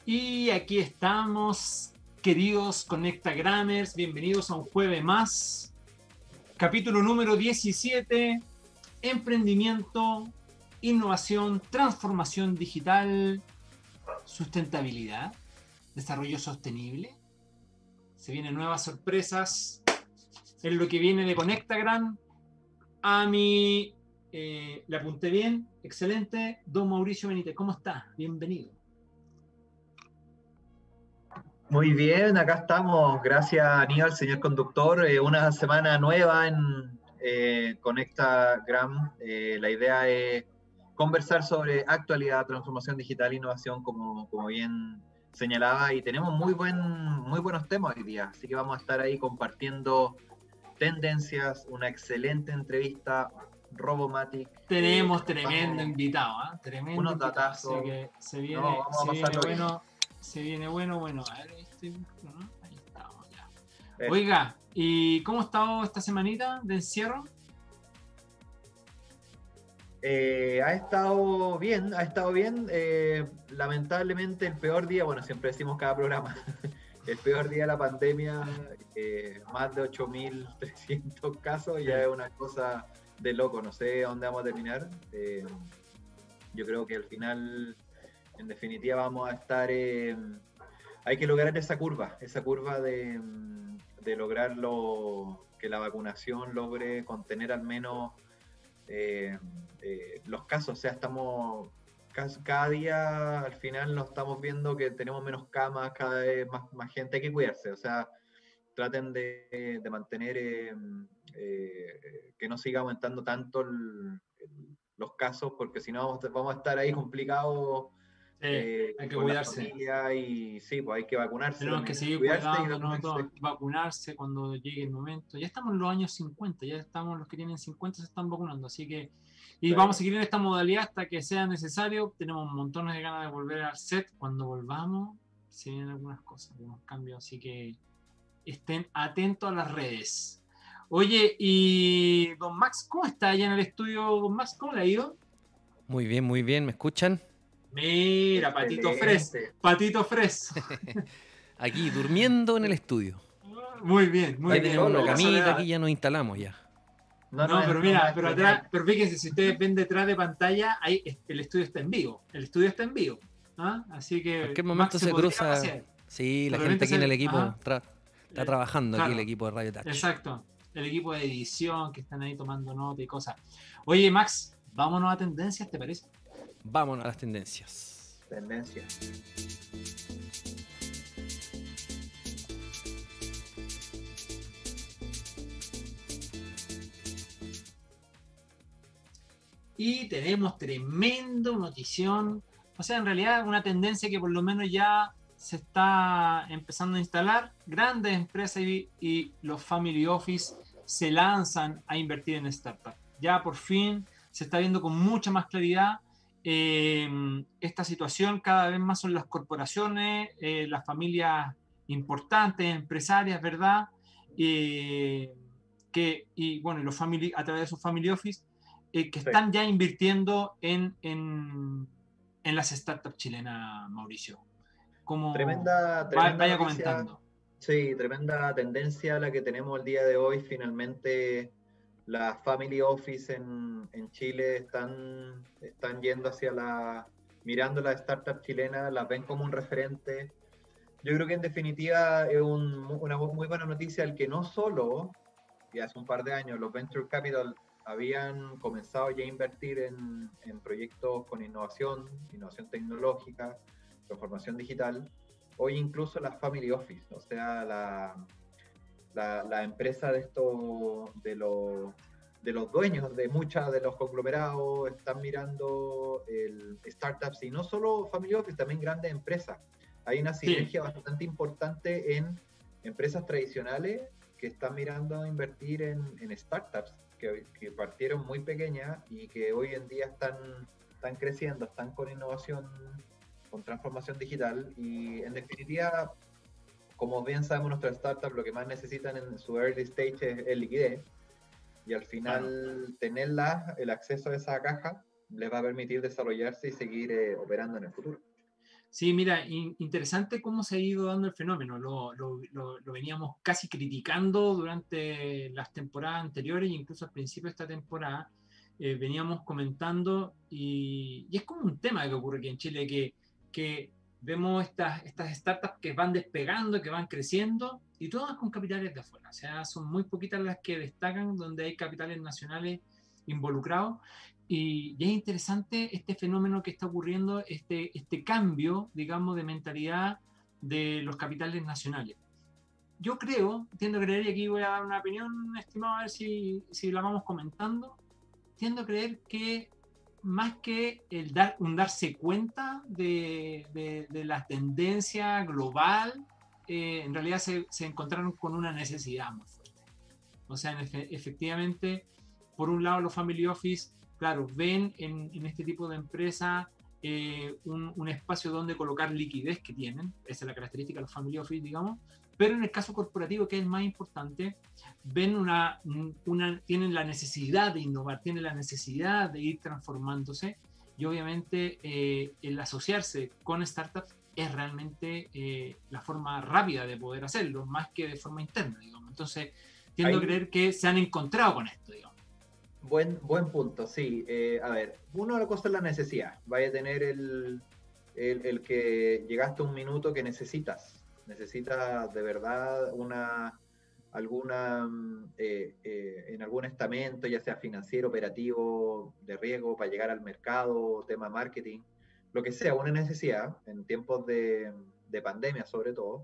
Y aquí estamos, queridos Conectagramers, bienvenidos a un jueves más. Capítulo número 17, emprendimiento, innovación, transformación digital, sustentabilidad, desarrollo sostenible. Se vienen nuevas sorpresas en lo que viene de Conectagram. A mí, le apunté bien, excelente. Don Mauricio Benítez, ¿cómo está? Bienvenido. Muy bien, acá estamos. Gracias, Aníbal, señor conductor. Una semana nueva en Conectagram. La idea es conversar sobre actualidad, transformación digital, innovación, como bien señalaba, y tenemos muy buenos temas hoy día. Así que vamos a estar ahí compartiendo tendencias, una excelente entrevista, Robomatic. Tenemos tremendo invitado, ¿eh? Tremendo unos invitado. datazos. Así que se viene, No, vamos a pasarlo bien. Se viene bueno. A ver, ¿no? Ahí estamos ya. Eso. Oiga, ¿y cómo ha estado esta semanita de encierro? Ha estado bien. Lamentablemente el peor día, bueno, siempre decimos cada programa, el peor día de la pandemia, más de 8.300 casos, ya es una cosa de loco, no sé dónde vamos a terminar. Yo creo que al final, en definitiva, vamos a estar, hay que lograr esa curva de lograr que la vacunación logre contener al menos los casos. O sea, estamos cada día al final nos estamos viendo que tenemos menos camas, cada vez más gente. Hay que cuidarse, o sea, traten de mantener que no siga aumentando tanto los casos, porque si no vamos a estar ahí complicados. Hay que con la cuidarse. familia, y sí, pues hay que vacunarse. Tenemos que seguir Cuidarse y cuidándonos, vacunarse. vacunarse cuando llegue el momento. Ya estamos en los años 50, ya estamos, los que tienen 50 se están vacunando, así que, y vamos a seguir en esta modalidad hasta que sea necesario. Tenemos montones de ganas de volver al set. Cuando volvamos, se vienen algunas cosas, algunos cambios, así que estén atentos a las redes. Oye, y don Max, ¿cómo está allá en el estudio? Don Max, ¿cómo le ha ido? Muy bien, ¿me escuchan? Mira, Excelente. Patito Fres. Aquí, durmiendo en el estudio. Muy bien, muy Ya bien. tenemos una Solo, camita, aquí ya nos instalamos ya. No, pero mira, pero atrás, pero fíjense, si ustedes ven detrás de pantalla, ahí el estudio está en vivo. El estudio está en vivo. ¿Ah? Así que En cualquier momento se cruza. Sí, la gente aquí en el equipo está trabajando, claro, aquí el equipo de Radio Touch. Exacto. El equipo de edición que están ahí tomando nota y cosas. Oye, Max, vámonos a tendencias, ¿te parece? Vámonos a las tendencias. Tendencias. Y tenemos tremendo notición. O sea, en realidad una tendencia que por lo menos ya se está empezando a instalar. Grandes empresas y los family office se lanzan a invertir en startups. Ya por fin se está viendo con mucha más claridad esta situación. Cada vez más son las corporaciones, las familias importantes, empresarias, ¿verdad? Y bueno, los family, a través de sus family office, que están ya invirtiendo en las startups chilenas, Mauricio. Como Tremenda vaya noticia. comentando. Sí, tremenda tendencia la que tenemos el día de hoy. Finalmente las family office en Chile están yendo mirando las startups chilenas, las ven como un referente. Yo creo que en definitiva es una muy buena noticia el que no solo, y hace un par de años, los Venture Capital habían comenzado ya a invertir en proyectos con innovación tecnológica, transformación digital. Hoy incluso las family office, o sea, la empresa de los dueños de muchas de los conglomerados están mirando startups, y no solo family office, también grandes empresas. Hay una sinergia bastante importante en empresas tradicionales que están mirando a invertir en startups que partieron muy pequeñas y que hoy en día están creciendo, están con innovación, con transformación digital. Y en definitiva, como bien sabemos, nuestras startups lo que más necesitan en su early stage es liquidez, y al final tenerla, el acceso a esa caja, les va a permitir desarrollarse y seguir operando en el futuro. Sí, mira, interesante cómo se ha ido dando el fenómeno. Lo veníamos casi criticando durante las temporadas anteriores e incluso al principio de esta temporada. Veníamos comentando y es como un tema que ocurre aquí en Chile, que vemos estas startups que van despegando, que van creciendo y todas con capitales de afuera. O sea, son muy poquitas las que destacan donde hay capitales nacionales involucrados. Y es interesante este fenómeno que está ocurriendo, este cambio, digamos, de mentalidad de los capitales nacionales. Yo creo, tiendo a creer, y aquí voy a dar una opinión, estimado, a ver si la vamos comentando, tiendo a creer que más que un darse cuenta de la tendencia global, en realidad se encontraron con una necesidad muy fuerte. O sea, efectivamente, por un lado los family office, claro, ven en este tipo de empresa un espacio donde colocar liquidez que tienen, esa es la característica de los family office, digamos, pero en el caso corporativo, que es el más importante, ven tienen la necesidad de innovar, tienen la necesidad de ir transformándose, y obviamente el asociarse con startups es realmente la forma rápida de poder hacerlo, más que de forma interna, digamos. Entonces, tiendo a creer que se han encontrado con esto, digamos. Buen punto, sí. A ver, una de las cosas es la necesidad. Vaya a tener el que llegaste a un minuto que necesitas de verdad en algún estamento, ya sea financiero, operativo, de riesgo, para llegar al mercado, tema marketing, lo que sea, una necesidad en tiempos de pandemia sobre todo.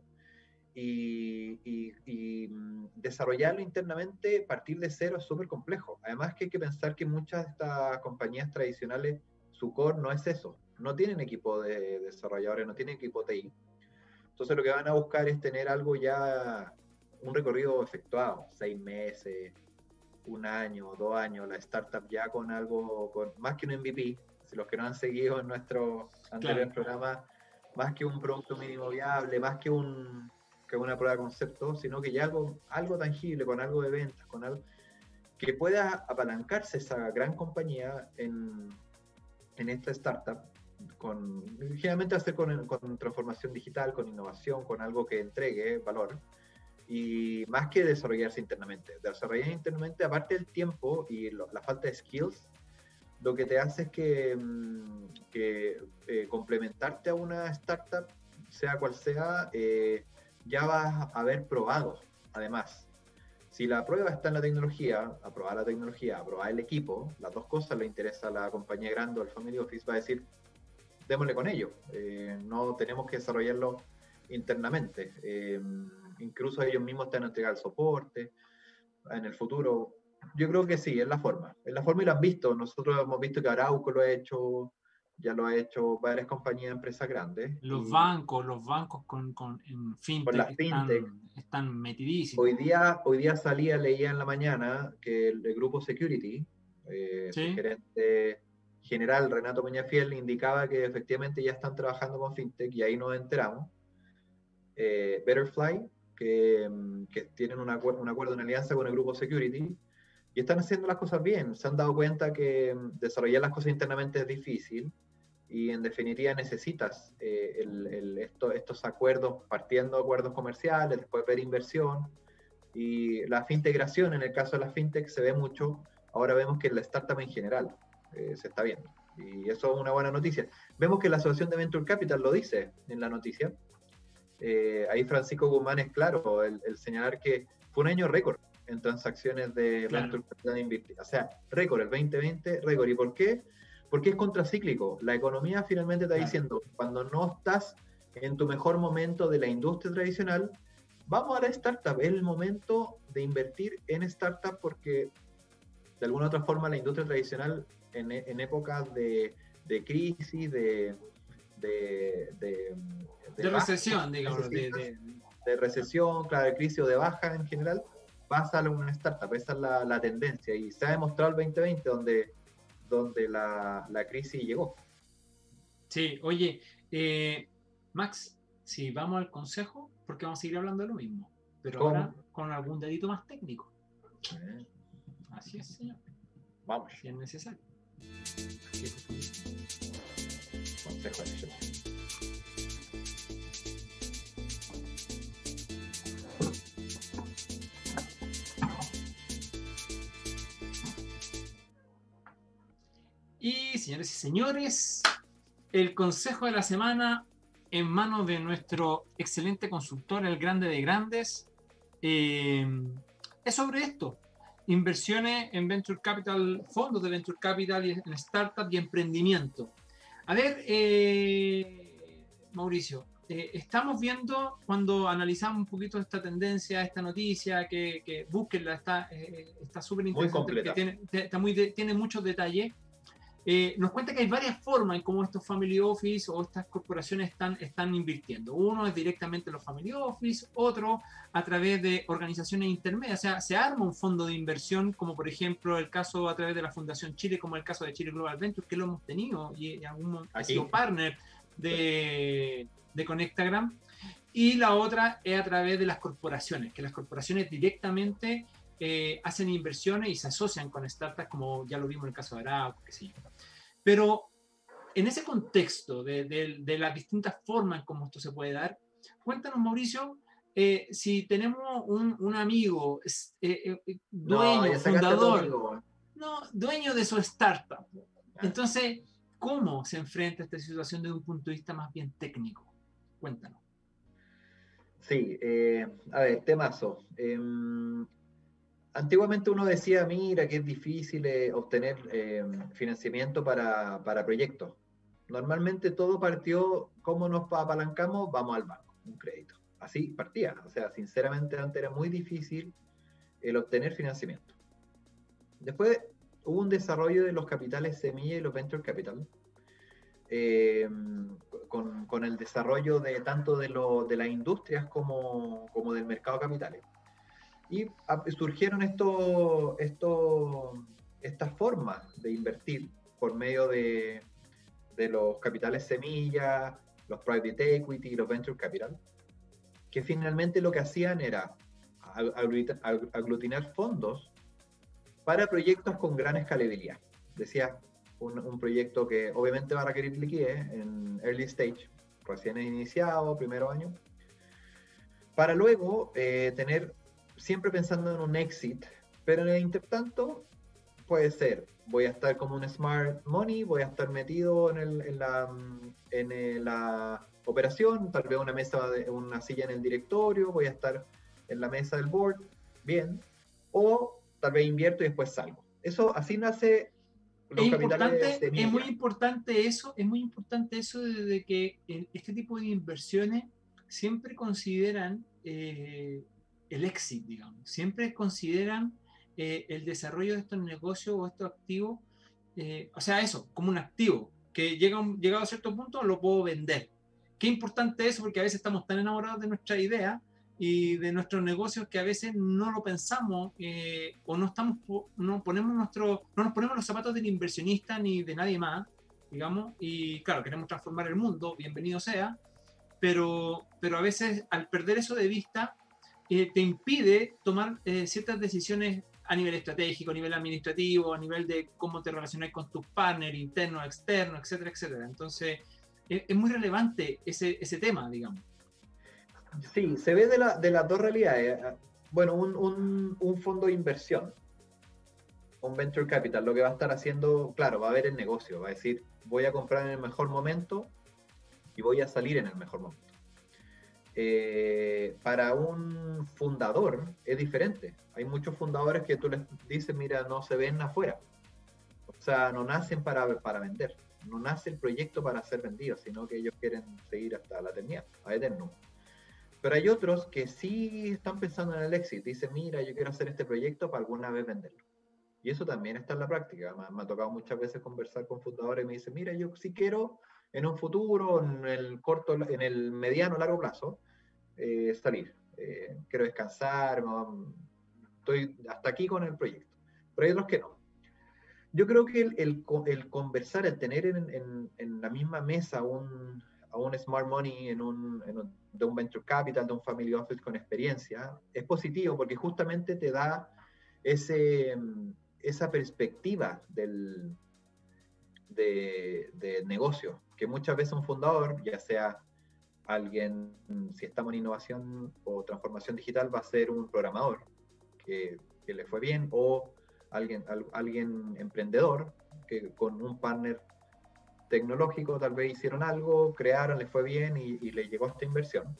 Y desarrollarlo internamente, partir de cero, es súper complejo. Además que hay que pensar que muchas de estas compañías tradicionales, su core no es eso. No tienen equipo de desarrolladores, no tienen equipo TI. Entonces lo que van a buscar es tener algo ya, un recorrido efectuado, 6 meses, 1 año, 2 años, la startup ya con algo, con más que un MVP. Si los que no han seguido en nuestro anterior programa, más que un producto mínimo viable, más que una prueba de concepto, sino que ya algo tangible, con algo de ventas, con algo que pueda apalancarse esa gran compañía en esta startup, generalmente hacer con transformación digital, con innovación, con algo que entregue valor, y más que desarrollarse internamente. Desarrollar internamente, aparte del tiempo y la falta de skills, lo que te hace es que complementarte a una startup, sea cual sea, ya vas a haber probado. Además, si la prueba está en la tecnología, aprobar la tecnología, aprobar el equipo, las dos cosas le interesa a la compañía grande o al family office, va a decir, démosle con ello. No tenemos que desarrollarlo internamente. Incluso ellos mismos te van a entregar el soporte en el futuro. Yo creo que sí, es la forma y lo han visto. Nosotros hemos visto que Arauco lo ha hecho, ya lo ha hecho varias compañías, empresas grandes. Los bancos en fintech, están metidísimos. Hoy día leía en la mañana que el grupo Security, ¿sí? Su gerente general Renato Peñafiel indicaba que efectivamente ya están trabajando con fintech, y ahí nos enteramos. Betterfly, que tienen un acuerdo, una alianza con el grupo Security, y están haciendo las cosas bien. Se han dado cuenta que desarrollar las cosas internamente es difícil, y en definitiva necesitas estos acuerdos, partiendo de acuerdos comerciales, después ver inversión, y la fintegración, en el caso de la fintech, se ve mucho. Ahora vemos que en la startup en general se está viendo, y eso es una buena noticia. Vemos que la Asociación de Venture Capital lo dice en la noticia. Ahí Francisco Guzmán es claro, el señalar que fue un año récord en transacciones de Venture Capital invertidas. O sea, récord, el 2020, récord. ¿Y por qué? Porque es contracíclico. La economía finalmente está diciendo, cuando no estás en tu mejor momento de la industria tradicional, vamos a la startup. Es el momento de invertir en startup, porque de alguna u otra forma la industria tradicional en épocas de crisis, de recesión, digamos. De recesión, claro, de crisis o de baja en general, pasa a una startup. Esa es la tendencia, y se ha demostrado el 2020 donde la crisis llegó. Sí, oye, Max, si vamos al consejo, porque vamos a seguir hablando de lo mismo, pero ahora con algún dedito más técnico. Así es, señor. Vamos. Si es necesario. Consejo de señores y señores, el consejo de la semana en manos de nuestro excelente consultor, el grande de grandes, es sobre esto. Inversiones en Venture Capital, fondos de Venture Capital, y en Startup y emprendimiento. A ver, Mauricio, estamos viendo, cuando analizamos un poquito esta tendencia, esta noticia, que búsquenla, está súper interesante, que tiene muchos detalles. Nos cuenta que hay varias formas en cómo estos family office o estas corporaciones están invirtiendo. Uno es directamente los family office, otro a través de organizaciones intermedias. O sea, se arma un fondo de inversión, como por ejemplo el caso a través de la Fundación Chile, como el caso de Chile Global Ventures, que lo hemos tenido y ha sido partner de Connectagram. Y la otra es a través de las corporaciones, que las corporaciones directamente hacen inversiones y se asocian con startups, como ya lo vimos en el caso de Arauco, qué sé yo. Pero en ese contexto de las distintas formas en cómo esto se puede dar, cuéntanos, Mauricio, si tenemos un amigo, dueño, fundador, dueño de su startup. Entonces, ¿cómo se enfrenta a esta situación desde un punto de vista más bien técnico? Cuéntanos. Sí, a ver, temazo. Antiguamente uno decía, mira, que es difícil obtener financiamiento para proyectos. Normalmente todo partió, ¿cómo nos apalancamos? Vamos al banco, un crédito. Así partía. O sea, sinceramente antes era muy difícil el obtener financiamiento. Después hubo un desarrollo de los capitales semilla y los venture capital, con el desarrollo de tanto de las industrias como del mercado de capitales. Y surgieron estas formas de invertir por medio de los capitales semilla, los private equity y los venture capital, que finalmente lo que hacían era aglutinar fondos para proyectos con gran escalabilidad. Decía, un proyecto que obviamente va a requerir liquidez en early stage, recién iniciado, primero año, para luego tener, siempre pensando en un exit, pero en el intertanto puede ser, voy a estar como un smart money, voy a estar metido en la operación, tal vez una silla en el directorio, voy a estar en la mesa del board, bien, o tal vez invierto y después salgo. Eso, así nace los capitales de semilla. Es muy importante eso de que este tipo de inversiones siempre consideran el exit, digamos, siempre consideran el desarrollo de estos negocios o estos activos, o sea, eso, como un activo, que llegado a cierto punto lo puedo vender. Qué importante eso, porque a veces estamos tan enamorados de nuestra idea y de nuestros negocios que a veces no lo pensamos o no nos ponemos los zapatos del inversionista ni de nadie más, digamos, y claro, queremos transformar el mundo, bienvenido sea, pero a veces al perder eso de vista te impide tomar ciertas decisiones a nivel estratégico, a nivel administrativo, a nivel de cómo te relacionas con tus partners internos, externos, etcétera, etcétera. Entonces, es muy relevante ese tema, digamos. Sí, se ve de las dos realidades. Bueno, un fondo de inversión, un venture capital, lo que va a estar haciendo, claro, va a ver el negocio, va a decir, voy a comprar en el mejor momento y voy a salir en el mejor momento. Para un fundador es diferente. Hay muchos fundadores que tú les dices, mira, no se ven afuera. O sea, no nacen para vender. No nace el proyecto para ser vendido, sino que ellos quieren seguir hasta la eternidad, a eterno. Pero hay otros que sí están pensando en el éxito. Dicen, mira, yo quiero hacer este proyecto para alguna vez venderlo. Y eso también está en la práctica. Me ha tocado muchas veces conversar con fundadores y me dicen, mira, yo sí quiero en un futuro, en el mediano, largo plazo, salir. Quiero descansar, estoy hasta aquí con el proyecto. Pero hay otros que no. Yo creo que el conversar, el tener en la misma mesa a un smart money de un venture capital, de un family office con experiencia, es positivo porque justamente te da esa perspectiva de negocio, que muchas veces un fundador, ya sea alguien, si estamos en innovación o transformación digital, va a ser un programador que le fue bien, o alguien emprendedor, que con un partner tecnológico tal vez hicieron algo, crearon, les fue bien y les llegó esta inversión.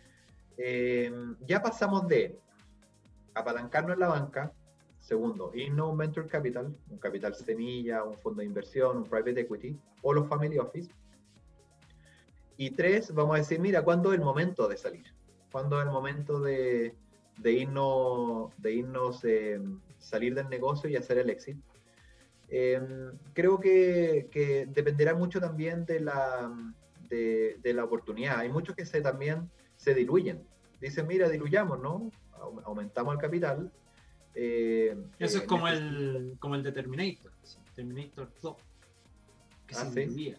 Ya pasamos de apalancarnos en la banca, segundo, Inno Venture Capital, un capital semilla, un fondo de inversión, un private equity, o los family office. Y 3, vamos a decir, mira, ¿cuándo es el momento de salir? ¿Cuándo es el momento de irnos, salir del negocio y hacer el exit? Creo que dependerá mucho también de la oportunidad. Hay muchos que también se diluyen. Dicen, mira, diluyamos, ¿no? Aumentamos el capital. Eso es como el de Terminator. Terminator 2. Que se diluía.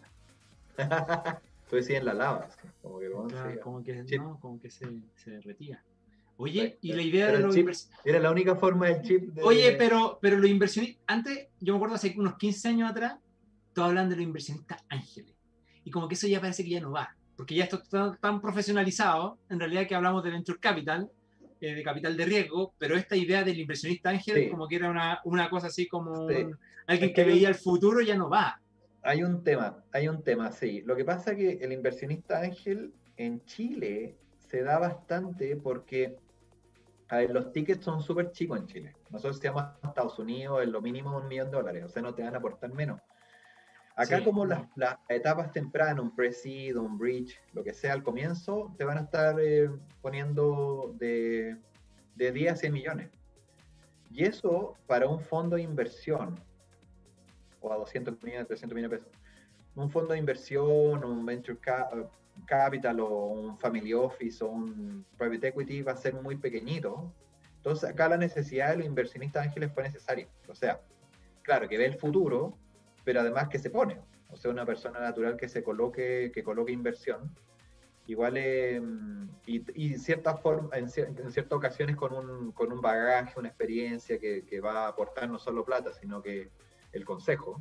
Tú decías en la lava. Como que, claro, como que se derretía. Oye, y la pero idea de los inversionistas. Era la única forma del chip. Oye, pero los inversionistas. Antes, yo me acuerdo hace unos 15 años atrás, todos hablan de los inversionistas ángeles. Y como que eso ya parece que ya no va. Porque ya esto está tan profesionalizado, en realidad, que hablamos de venture capital, de capital de riesgo, pero esta idea del inversionista ángel, sí, como que era una cosa así como sí, alguien que veía el futuro, ya no va. Hay un tema, sí. Lo que pasa es que el inversionista ángel en Chile se da bastante porque, a ver, los tickets son súper chicos en Chile. Nosotros si vamos a Estados Unidos, es lo mínimo $1 millón, o sea, no te van a aportar menos. Acá sí, como las etapas tempranas, un pre-seed, un bridge, lo que sea al comienzo, te van a estar poniendo de 10 a 100 millones. Y eso para un fondo de inversión, o a 200 millones, 300 millones de pesos, un fondo de inversión, un venture capital, o un family office, o un private equity va a ser muy pequeñito. Entonces acá la necesidad de los inversionistas ángeles fue necesaria. O sea, claro, que ve el futuro, pero además que se pone, o sea, una persona natural que coloque inversión, igual y cierta forma, en ciertas ocasiones con un bagaje, una experiencia que va a aportar no solo plata, sino que el consejo.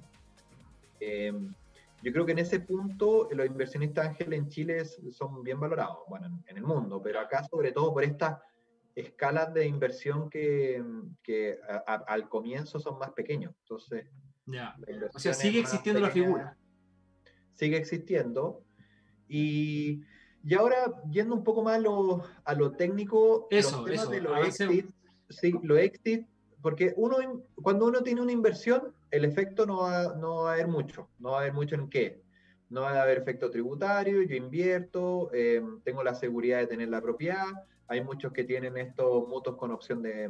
Yo creo que en ese punto los inversionistas ángeles en Chile son bien valorados, bueno, en el mundo, pero acá sobre todo por estas escalas de inversión que al comienzo son más pequeños, entonces... Ya. O sea, sigue existiendo la figura. Sigue existiendo. Y ahora, yendo un poco más a lo técnico, los temas de los exit, sí, los exit, porque cuando uno tiene una inversión, el efecto no va a haber mucho. No va a haber mucho en qué. No va a haber efecto tributario, yo invierto, tengo la seguridad de tener la propiedad. Hay muchos que tienen estos mutuos con opción de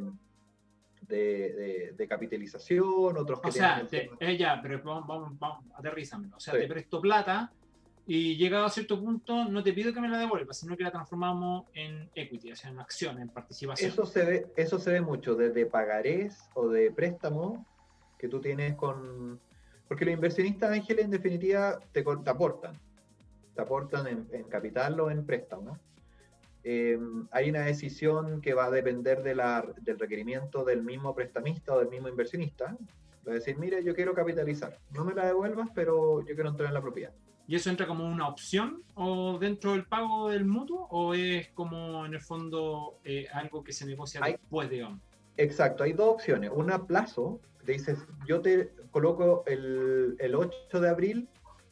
capitalización, otros que pero vamos, aterrízamelo. O sea, sí, te presto plata y llegado a cierto punto no te pido que me la devuelvas, sino que la transformamos en equity, o sea, en acción, en participación. Eso se ve mucho desde pagarés o de préstamo que tú tienes porque los inversionistas ángeles en definitiva te aportan en capital o en préstamo, ¿no? Hay una decisión que va a depender del requerimiento del mismo prestamista o del mismo inversionista. Va a decir, mire, yo quiero capitalizar, no me la devuelvas, pero yo quiero entrar en la propiedad. ¿Y eso entra como una opción o dentro del pago del mutuo o es como en el fondo algo que se negocia después, digamos? Exacto, hay dos opciones. Una a plazo, te dices, yo te coloco el 8 de abril,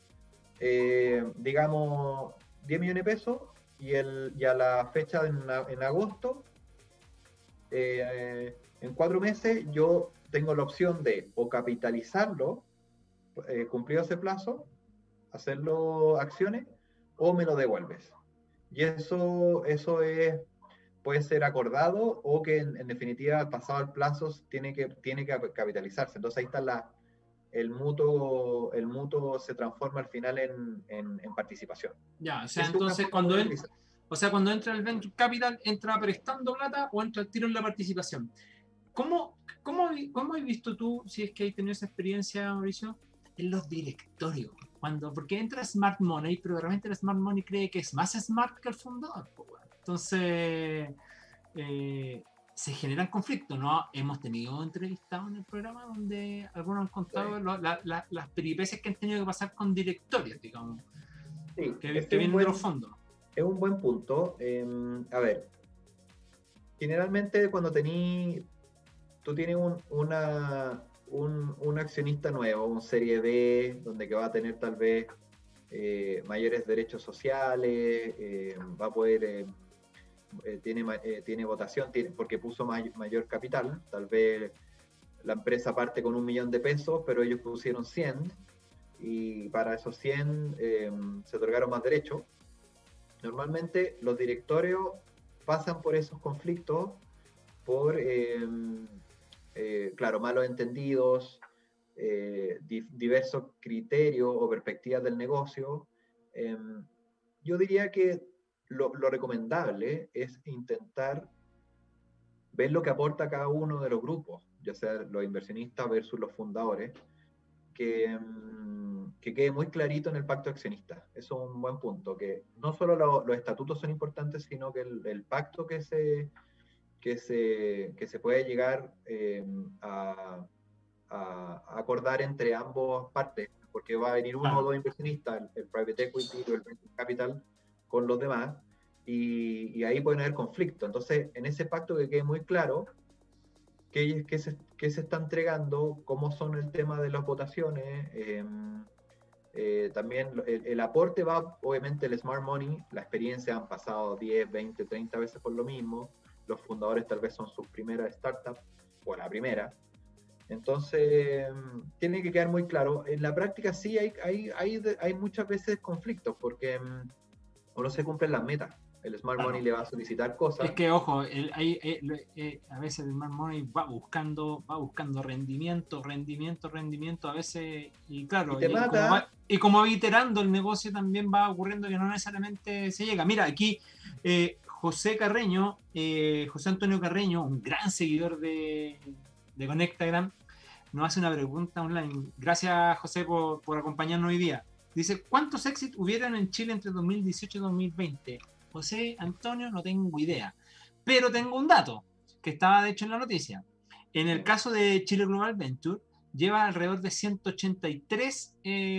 digamos, 10 millones de pesos, y a la fecha en agosto, en 4 meses, yo tengo la opción de o capitalizarlo, cumplido ese plazo, hacerlo acciones, o me lo devuelves. Y eso puede ser acordado o que en definitiva, pasado el plazo, tiene que capitalizarse. Entonces ahí está el mutuo se transforma al final en participación. Ya, o sea, entonces cuando entra el venture capital, ¿entra prestando plata o entra al tiro en la participación? ¿Cómo has visto tú, si es que has tenido esa experiencia, Mauricio, en los directorios? Porque entra Smart Money, pero realmente el Smart Money cree que es más smart que el fundador. Entonces, se generan conflictos, ¿no? Hemos tenido entrevistados en el programa donde algunos han contado las peripecias que han tenido que pasar con directorios, digamos, que vienen de los fondos. Es un buen punto. A ver, generalmente cuando tú tienes una un accionista nuevo, un Serie B, donde que va a tener tal vez mayores derechos sociales, va a poder, tiene votación, porque puso mayor capital, tal vez la empresa parte con 1 millón de pesos, pero ellos pusieron 100, y para esos 100 se otorgaron más derechos. Normalmente los directorios pasan por esos conflictos, por, claro, malos entendidos, diversos criterios o perspectivas del negocio. Yo diría que lo recomendable es intentar ver lo que aporta cada uno de los grupos, ya sea los inversionistas versus los fundadores, que quede muy clarito en el pacto accionista. Eso es un buen punto, que no solo los estatutos son importantes, sino que el pacto que se puede llegar a acordar entre ambas partes, porque va a venir uno o dos inversionistas, el private equity o el venture capital, con los demás, y ahí pueden haber conflictos. Entonces, en ese pacto que quede muy claro qué se está entregando, cómo son el tema de las votaciones, también el aporte va, obviamente, el smart money, la experiencia han pasado 10, 20, 30 veces por lo mismo, los fundadores tal vez son sus primeras startups, o la primera. Entonces, tiene que quedar muy claro. En la práctica sí hay muchas veces conflictos, porque no se cumplen las metas. El Smart Money le va a solicitar cosas. Es que, ojo, a veces el Smart Money va buscando rendimiento, a veces, y claro, y como va iterando el negocio, también va ocurriendo que no necesariamente se llega. Mira, aquí José Antonio Carreño, un gran seguidor de Connectagram, nos hace una pregunta online. Gracias, José, por acompañarnos hoy día. Dice, ¿cuántos exits hubieron en Chile entre 2018 y 2020? José Antonio, no tengo idea, pero tengo un dato que estaba de hecho en la noticia. En el caso de Chile Global Venture, lleva alrededor de 183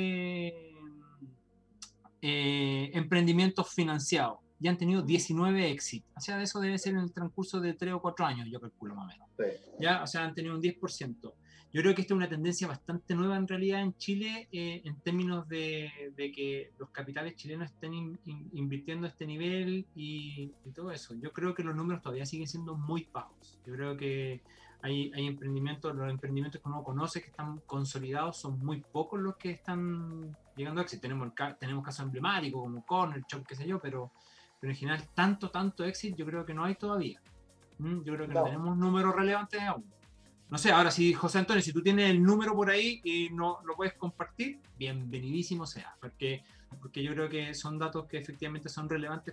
emprendimientos financiados y han tenido 19 éxitos. O sea, eso debe ser en el transcurso de 3 o 4 años, yo calculo más o menos. Sí. ¿Ya? O sea, han tenido un 10%. Yo creo que esta es una tendencia bastante nueva en realidad en Chile, en términos de que los capitales chilenos estén invirtiendo a este nivel y todo eso. Yo creo que los números todavía siguen siendo muy bajos. Yo creo que hay emprendimientos, los emprendimientos que uno conoce que están consolidados, son muy pocos los que están llegando a éxito. Tenemos casos emblemáticos como Corner Shop, qué sé yo, pero en general tanto éxito yo creo que no hay todavía. Yo creo que no tenemos números relevantes aún. No sé, ahora si José Antonio, si tú tienes el número por ahí y no lo puedes compartir, bienvenidísimo sea, porque yo creo que son datos que efectivamente son relevantes.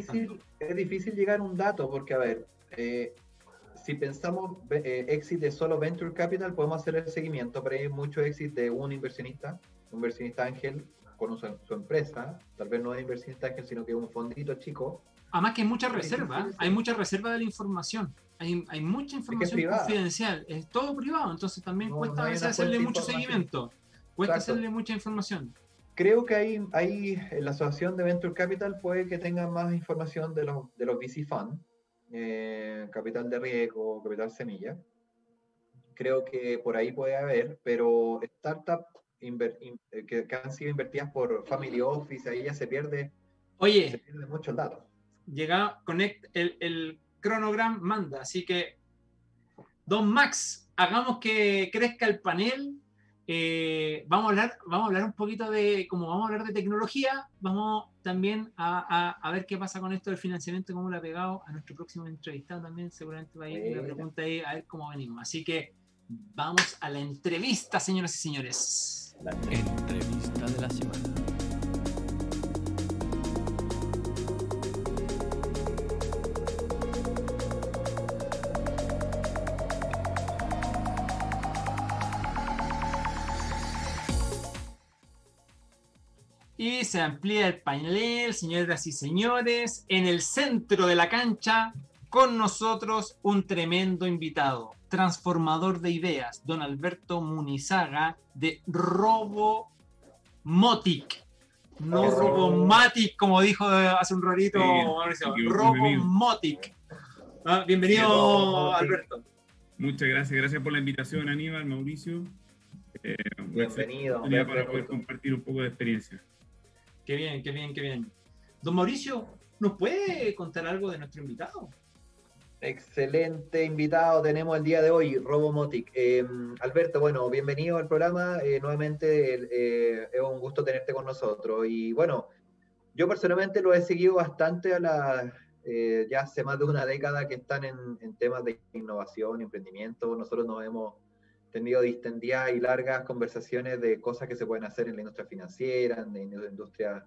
Es difícil llegar a un dato, porque a ver, si pensamos exit de solo Venture Capital, podemos hacer el seguimiento, pero hay mucho exit de un inversionista ángel con su empresa, tal vez no es inversionista ángel, sino que es un fondito chico. Además que hay mucha reserva, hay mucha reserva de la información. Hay mucha información confidencial, es todo privado, entonces también cuesta a veces hacerle mucho seguimiento, hacerle mucha información. Creo que hay en la asociación de Venture Capital puede que tenga más información de los VC Fund, capital de riesgo, capital semilla. Creo que por ahí puede haber, pero startups que han sido invertidas por Family Office, ahí ya se pierde mucho el dato. Llega el Chronogram manda, así que Don Max, hagamos que crezca el panel. Vamos a hablar un poquito como vamos a hablar de tecnología, vamos también a ver qué pasa con esto del financiamiento, cómo lo ha pegado a nuestro próximo entrevistado también, seguramente va a ir una pregunta ahí, a ver cómo venimos. Así que vamos a la entrevista, señoras y señores. La entrevista de la semana. Y se amplía el panel, señoras y señores. En el centro de la cancha, con nosotros, un tremendo invitado. Transformador de ideas, don Alberto Munizaga, de Robomotic. No Robomatic, como dijo hace un ratito Mauricio. Robomotic. Bienvenido, Alberto. Muchas gracias por la invitación, Aníbal, Mauricio. Bienvenido. Para poder compartir un poco de experiencia. Qué bien, qué bien, qué bien. Don Mauricio, ¿nos puede contar algo de nuestro invitado? Excelente invitado tenemos el día de hoy, Robomotic. Alberto, bueno, bienvenido al programa. Nuevamente es un gusto tenerte con nosotros. Y bueno, yo personalmente lo he seguido bastante ya hace más de una década que están en temas de innovación, emprendimiento. Nosotros nos hemos tenido distendidas y largas conversaciones de cosas que se pueden hacer en la industria financiera, en la industria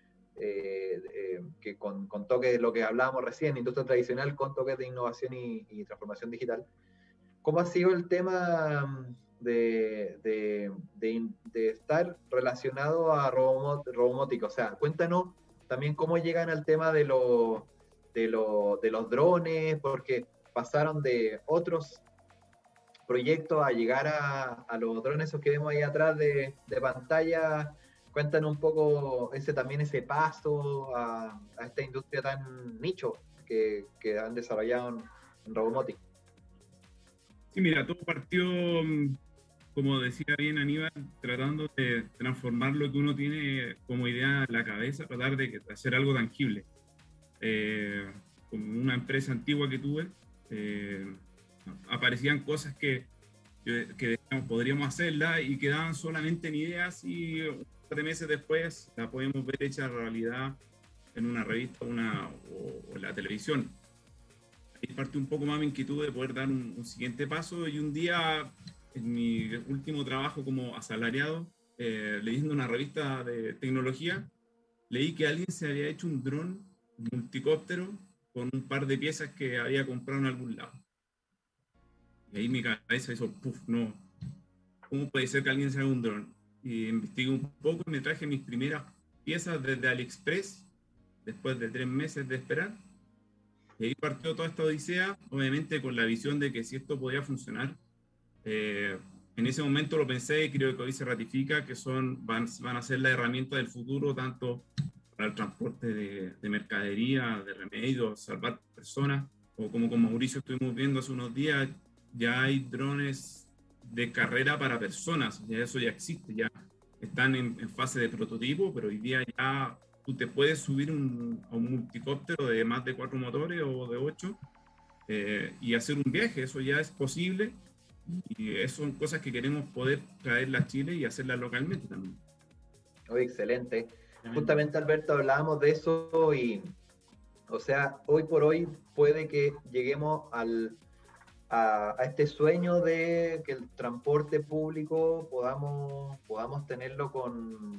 que con toques de lo que hablábamos recién, industria tradicional con toques de innovación y transformación digital. ¿Cómo ha sido el tema de estar relacionado a robótica? O sea, cuéntanos también cómo llegan al tema de los drones, porque pasaron de otros proyectos a llegar a los drones esos que vemos ahí atrás de pantalla. Cuéntanos un poco ese paso a esta industria tan nicho que han desarrollado en Robomotic. Sí, mira, todo partió, como decía bien Aníbal, tratando de transformar lo que uno tiene como idea en la cabeza, tratar de hacer algo tangible. Como una empresa antigua que tuve, aparecían cosas que decíamos, podríamos hacerla y quedaban solamente en ideas y un par de meses después la podemos ver hecha realidad en una revista o en la televisión. Ahí parte un poco más mi inquietud de poder dar un siguiente paso y un día en mi último trabajo como asalariado, leyendo una revista de tecnología, leí que alguien se había hecho un dron multicóptero con un par de piezas que había comprado en algún lado. Y ahí mi cabeza hizo, no, ¿cómo puede ser que alguien se haga un dron? Y investigué un poco y me traje mis primeras piezas desde AliExpress, después de 3 meses de esperar. Y ahí partió toda esta odisea, obviamente con la visión de que si esto podía funcionar, en ese momento lo pensé y creo que hoy se ratifica que van a ser la herramienta del futuro, tanto para el transporte de mercadería, de remedios, salvar personas, o como con Mauricio estuvimos viendo hace unos días, ya hay drones de carrera para personas, ya eso ya existe, ya están en fase de prototipo, pero hoy día ya tú te puedes subir a un multicóptero de más de 4 motores o de 8 y hacer un viaje, eso ya es posible y eso son cosas que queremos poder traerlas a Chile y hacerlas localmente también. Oh, excelente. Justamente, Alberto, hablábamos de eso y, o sea, hoy por hoy puede que lleguemos a este sueño de que el transporte público podamos tenerlo con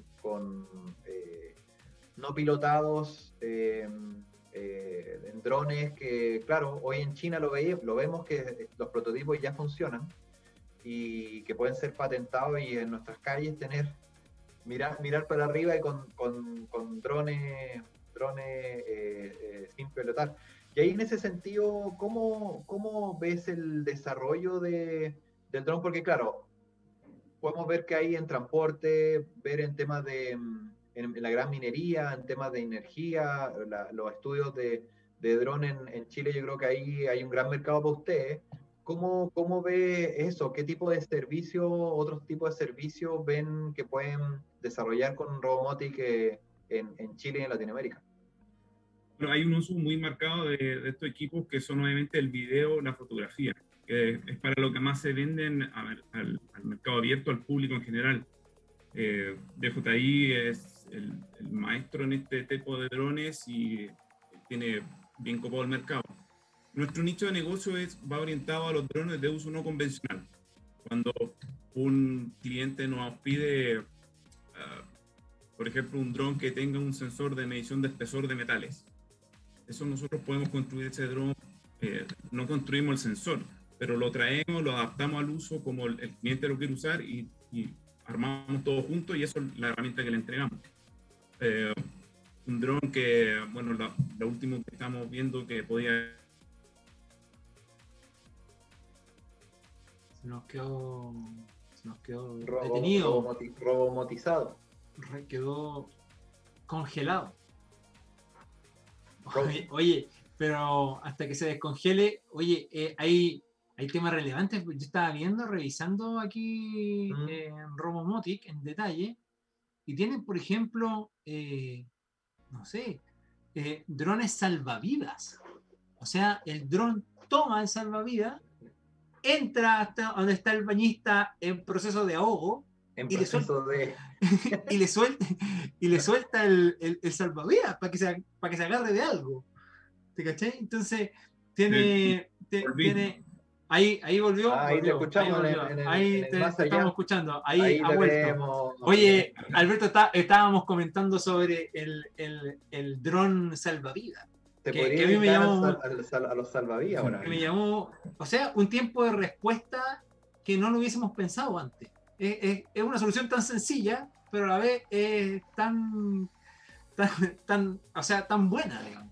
no pilotados en drones que, claro, hoy en China lo vemos que los prototipos ya funcionan y que pueden ser patentados y en nuestras calles mirar para arriba y con drones sin pilotar. Y ahí en ese sentido, ¿cómo ves el desarrollo del dron? Porque claro, podemos ver que hay en transporte, ver en temas en la gran minería, en temas de energía, los estudios de dron en Chile, yo creo que ahí hay un gran mercado para ustedes. ¿Cómo ve eso? ¿Qué tipo de servicios, otros tipos de servicios ven que pueden desarrollar con Robomotic en Chile y en Latinoamérica? Bueno, hay un uso muy marcado de estos equipos que son obviamente el video, la fotografía, que es para lo que más se venden al mercado abierto, al público en general. DJI es el maestro en este tipo de drones y tiene bien copado el mercado. Nuestro nicho de negocio va orientado a los drones de uso no convencional. Cuando un cliente nos pide, por ejemplo, un dron que tenga un sensor de medición de espesor de metales. Eso nosotros podemos construir ese dron, no construimos el sensor, pero lo traemos, lo adaptamos al uso como el cliente lo quiere usar y armamos todo junto y eso es la herramienta que le entregamos. Un dron que, bueno, lo último que estamos viendo que podía... Se nos quedó detenido. Robotizado. Quedó congelado. Oye, pero hasta que se descongele, oye, hay hay temas relevantes. Yo estaba revisando aquí en Robomotic en detalle, y tienen, por ejemplo, no sé, drones salvavidas. O sea, el dron toma el salvavidas, entra hasta donde está el bañista en proceso de ahogo, y le suelta el salvavidas para que se agarre de algo. ¿Te caché? Entonces, tiene ahí volvió. Ahí te escuchamos. Ahí te estamos escuchando. Ahí ha vuelto. Oye, Alberto, estábamos comentando sobre el dron salvavidas. Te podría a mí me llamó a los salvavidas. Bueno, me llamó, o sea, un tiempo de respuesta que no lo hubiésemos pensado antes. Es una solución tan sencilla, pero a la vez es tan buena, digamos.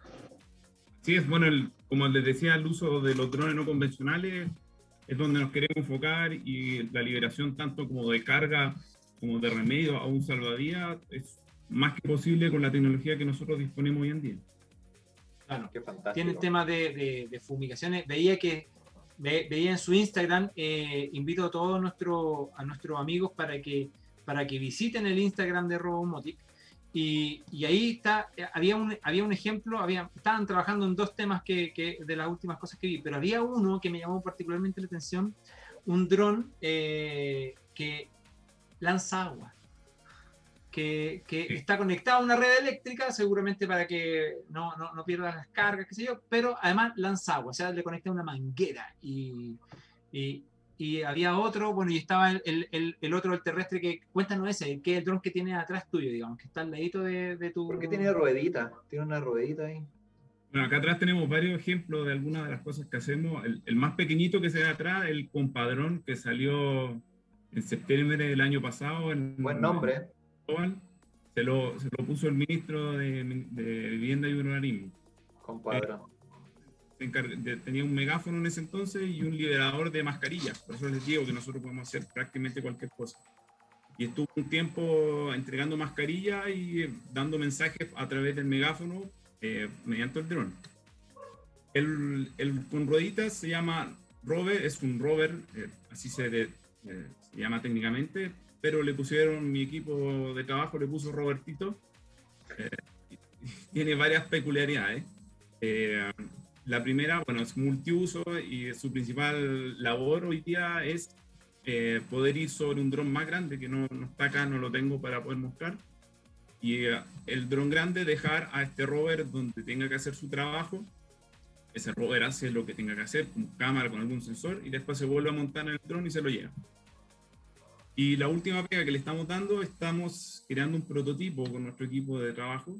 Sí, es bueno, como les decía, el uso de los drones no convencionales es donde nos queremos enfocar, y la liberación tanto como de carga como de remedio a un salvavidas es más que posible con la tecnología que nosotros disponemos hoy en día. Claro, tienen temas de fumigaciones. Veía en su Instagram, invito a todos nuestros amigos para que visiten el Instagram de Robomotic, y ahí había un ejemplo, estaban trabajando en 2 temas que de las últimas cosas que vi, pero había uno que me llamó particularmente la atención, un dron que lanza agua. Que está conectado a una red eléctrica, seguramente para que no pierda las cargas, qué sé yo, pero además lanza agua, o sea, le conecta una manguera, y había otro, bueno, y estaba el otro, el terrestre, que cuéntanos ese, que es el dron que tiene atrás tuyo, digamos, que está al ladito de tu... ¿Por qué tiene ruedita? Tiene una ruedita ahí. Bueno, acá atrás tenemos varios ejemplos de algunas de las cosas que hacemos. El más pequeñito que se ve atrás, el compadrón, que salió en septiembre del año pasado. Buen nombre. Se lo puso el ministro de Vivienda y Urbanismo. Compadrón. Tenía un megáfono en ese entonces y un liberador de mascarillas. Por eso les digo que nosotros podemos hacer prácticamente cualquier cosa. Y estuvo un tiempo entregando mascarillas y dando mensajes a través del megáfono mediante el dron. El con rueditas se llama rover, es un rover, así se llama técnicamente, pero le pusieron, mi equipo de trabajo le puso Robertito. Tiene varias peculiaridades. La primera, bueno, es multiuso, y su principal labor hoy día es poder ir sobre un dron más grande, que no está acá, no lo tengo para poder mostrar. Y el dron grande dejar a este rover donde tenga que hacer su trabajo. Ese rover hace lo que tenga que hacer, con cámara, con algún sensor, y después se vuelve a montar en el dron y se lo lleva. Y la última pega que le estamos dando, estamos creando un prototipo con nuestro equipo de trabajo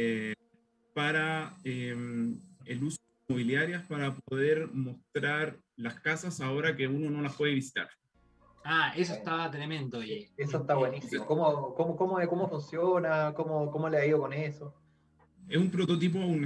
para el uso de inmobiliarias, para poder mostrar las casas ahora que uno no las puede visitar. Eso está tremendo. Oye. Eso está buenísimo. ¿Cómo funciona? ¿Cómo le ha ido con eso? Es un prototipo, aún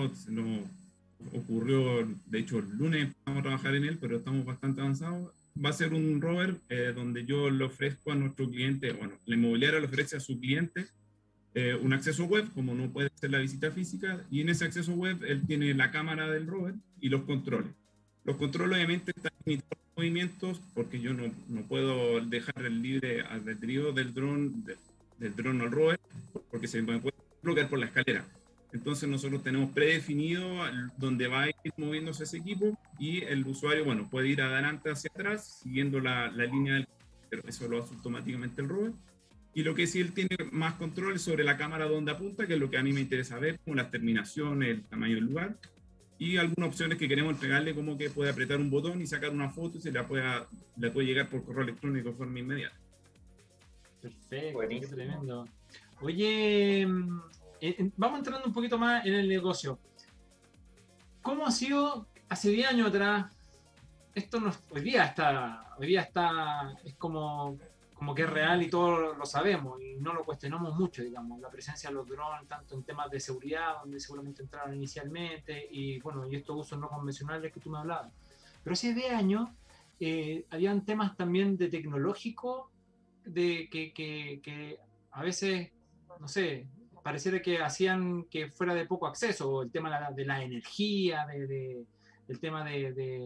ocurrió, de hecho el lunes vamos a trabajar en él, pero estamos bastante avanzados. Va a ser un rover donde yo le ofrezco a nuestro cliente, bueno, la inmobiliaria le ofrece a su cliente un acceso web, como no puede ser la visita física, y en ese acceso web él tiene la cámara del rover y los controles. Los controles obviamente están limitados a movimientos, porque yo no puedo dejar el libre albedrío del dron al rover, porque se me puede bloquear por la escalera. Entonces nosotros tenemos predefinido dónde va a ir moviéndose ese equipo, y el usuario, bueno, puede ir adelante hacia atrás siguiendo la línea del, pero eso lo hace automáticamente el rover. Y lo que sí él tiene más control sobre la cámara donde apunta, que es lo que a mí me interesa ver, como las terminaciones, el tamaño del lugar, y algunas opciones que queremos entregarle, como que puede apretar un botón y sacar una foto y se le puede llegar por correo electrónico de forma inmediata. Perfecto, qué tremendo. Oye, vamos entrando un poquito más en el negocio. ¿Cómo ha sido hace 10 años atrás? Esto hoy día está, es como que es real y todos lo sabemos y no lo cuestionamos mucho, digamos, la presencia de los drones, tanto en temas de seguridad, donde seguramente entraron inicialmente, y bueno, y estos usos no convencionales que tú me hablabas. Pero hace 10 años habían temas también de tecnológico, de que a veces, no sé, pareciera que hacían que fuera de poco acceso, el tema de la energía, el tema de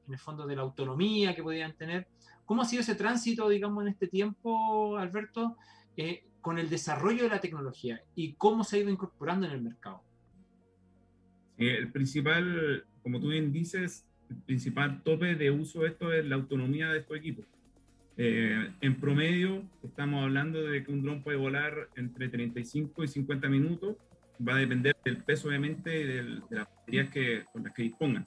en el fondo de la autonomía que podían tener. ¿Cómo ha sido ese tránsito, digamos, en este tiempo, Alberto, con el desarrollo de la tecnología y cómo se ha ido incorporando en el mercado? El principal, como tú bien dices, el principal tope de uso de esto es la autonomía de estos equipos. En promedio, estamos hablando de que un dron puede volar entre 35 y 50 minutos. Va a depender del peso, obviamente, y de las baterías con las que dispongan.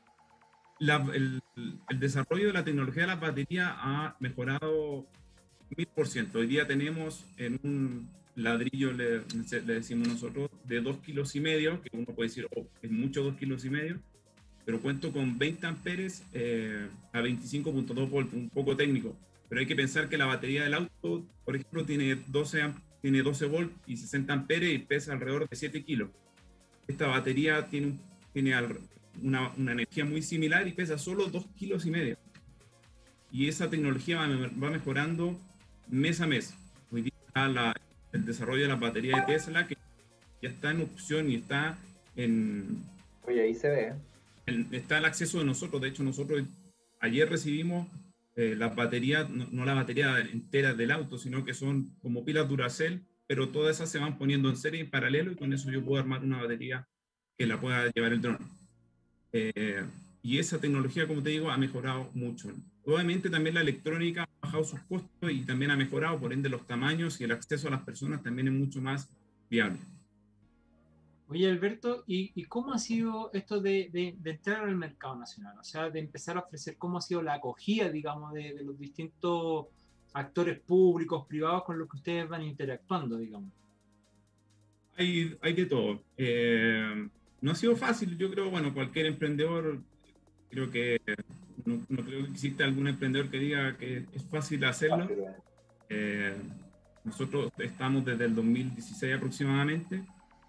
El desarrollo de la tecnología de las baterías ha mejorado 1000%. Hoy día tenemos en un ladrillo, le decimos nosotros, de 2,5 kilos, que uno puede decir, oh, es mucho 2,5 kilos, pero cuento con 20 amperes a 25.2 volts, un poco técnico. Pero hay que pensar que la batería del auto, por ejemplo, tiene 12 volts y 60 amperes y pesa alrededor de 7 kilos. Esta batería tiene una energía muy similar y pesa solo 2,5 kilos. Y esa tecnología va mejorando mes a mes. Hoy día está el desarrollo de la batería de Tesla, que ya está en opción y está en... Oye, ahí se ve. Está el acceso de nosotros. De hecho, nosotros ayer recibimos las baterías, no la batería entera del auto, sino que son como pilas Duracell, pero todas esas se van poniendo en serie en paralelo y con eso yo puedo armar una batería que la pueda llevar el dron. Y esa tecnología, como te digo, ha mejorado mucho. Obviamente también la electrónica ha bajado sus costos y también ha mejorado, por ende los tamaños y el acceso a las personas también es mucho más viable. Oye, Alberto, ¿y cómo ha sido esto de entrar al mercado nacional? O sea, de empezar a ofrecer, ¿cómo ha sido la acogida, digamos, de los distintos actores públicos, privados con los que ustedes van interactuando, digamos? Hay de todo. No ha sido fácil, yo creo, bueno, cualquier emprendedor, creo que no creo que exista algún emprendedor que diga que es fácil hacerlo. Nosotros estamos desde el 2016 aproximadamente.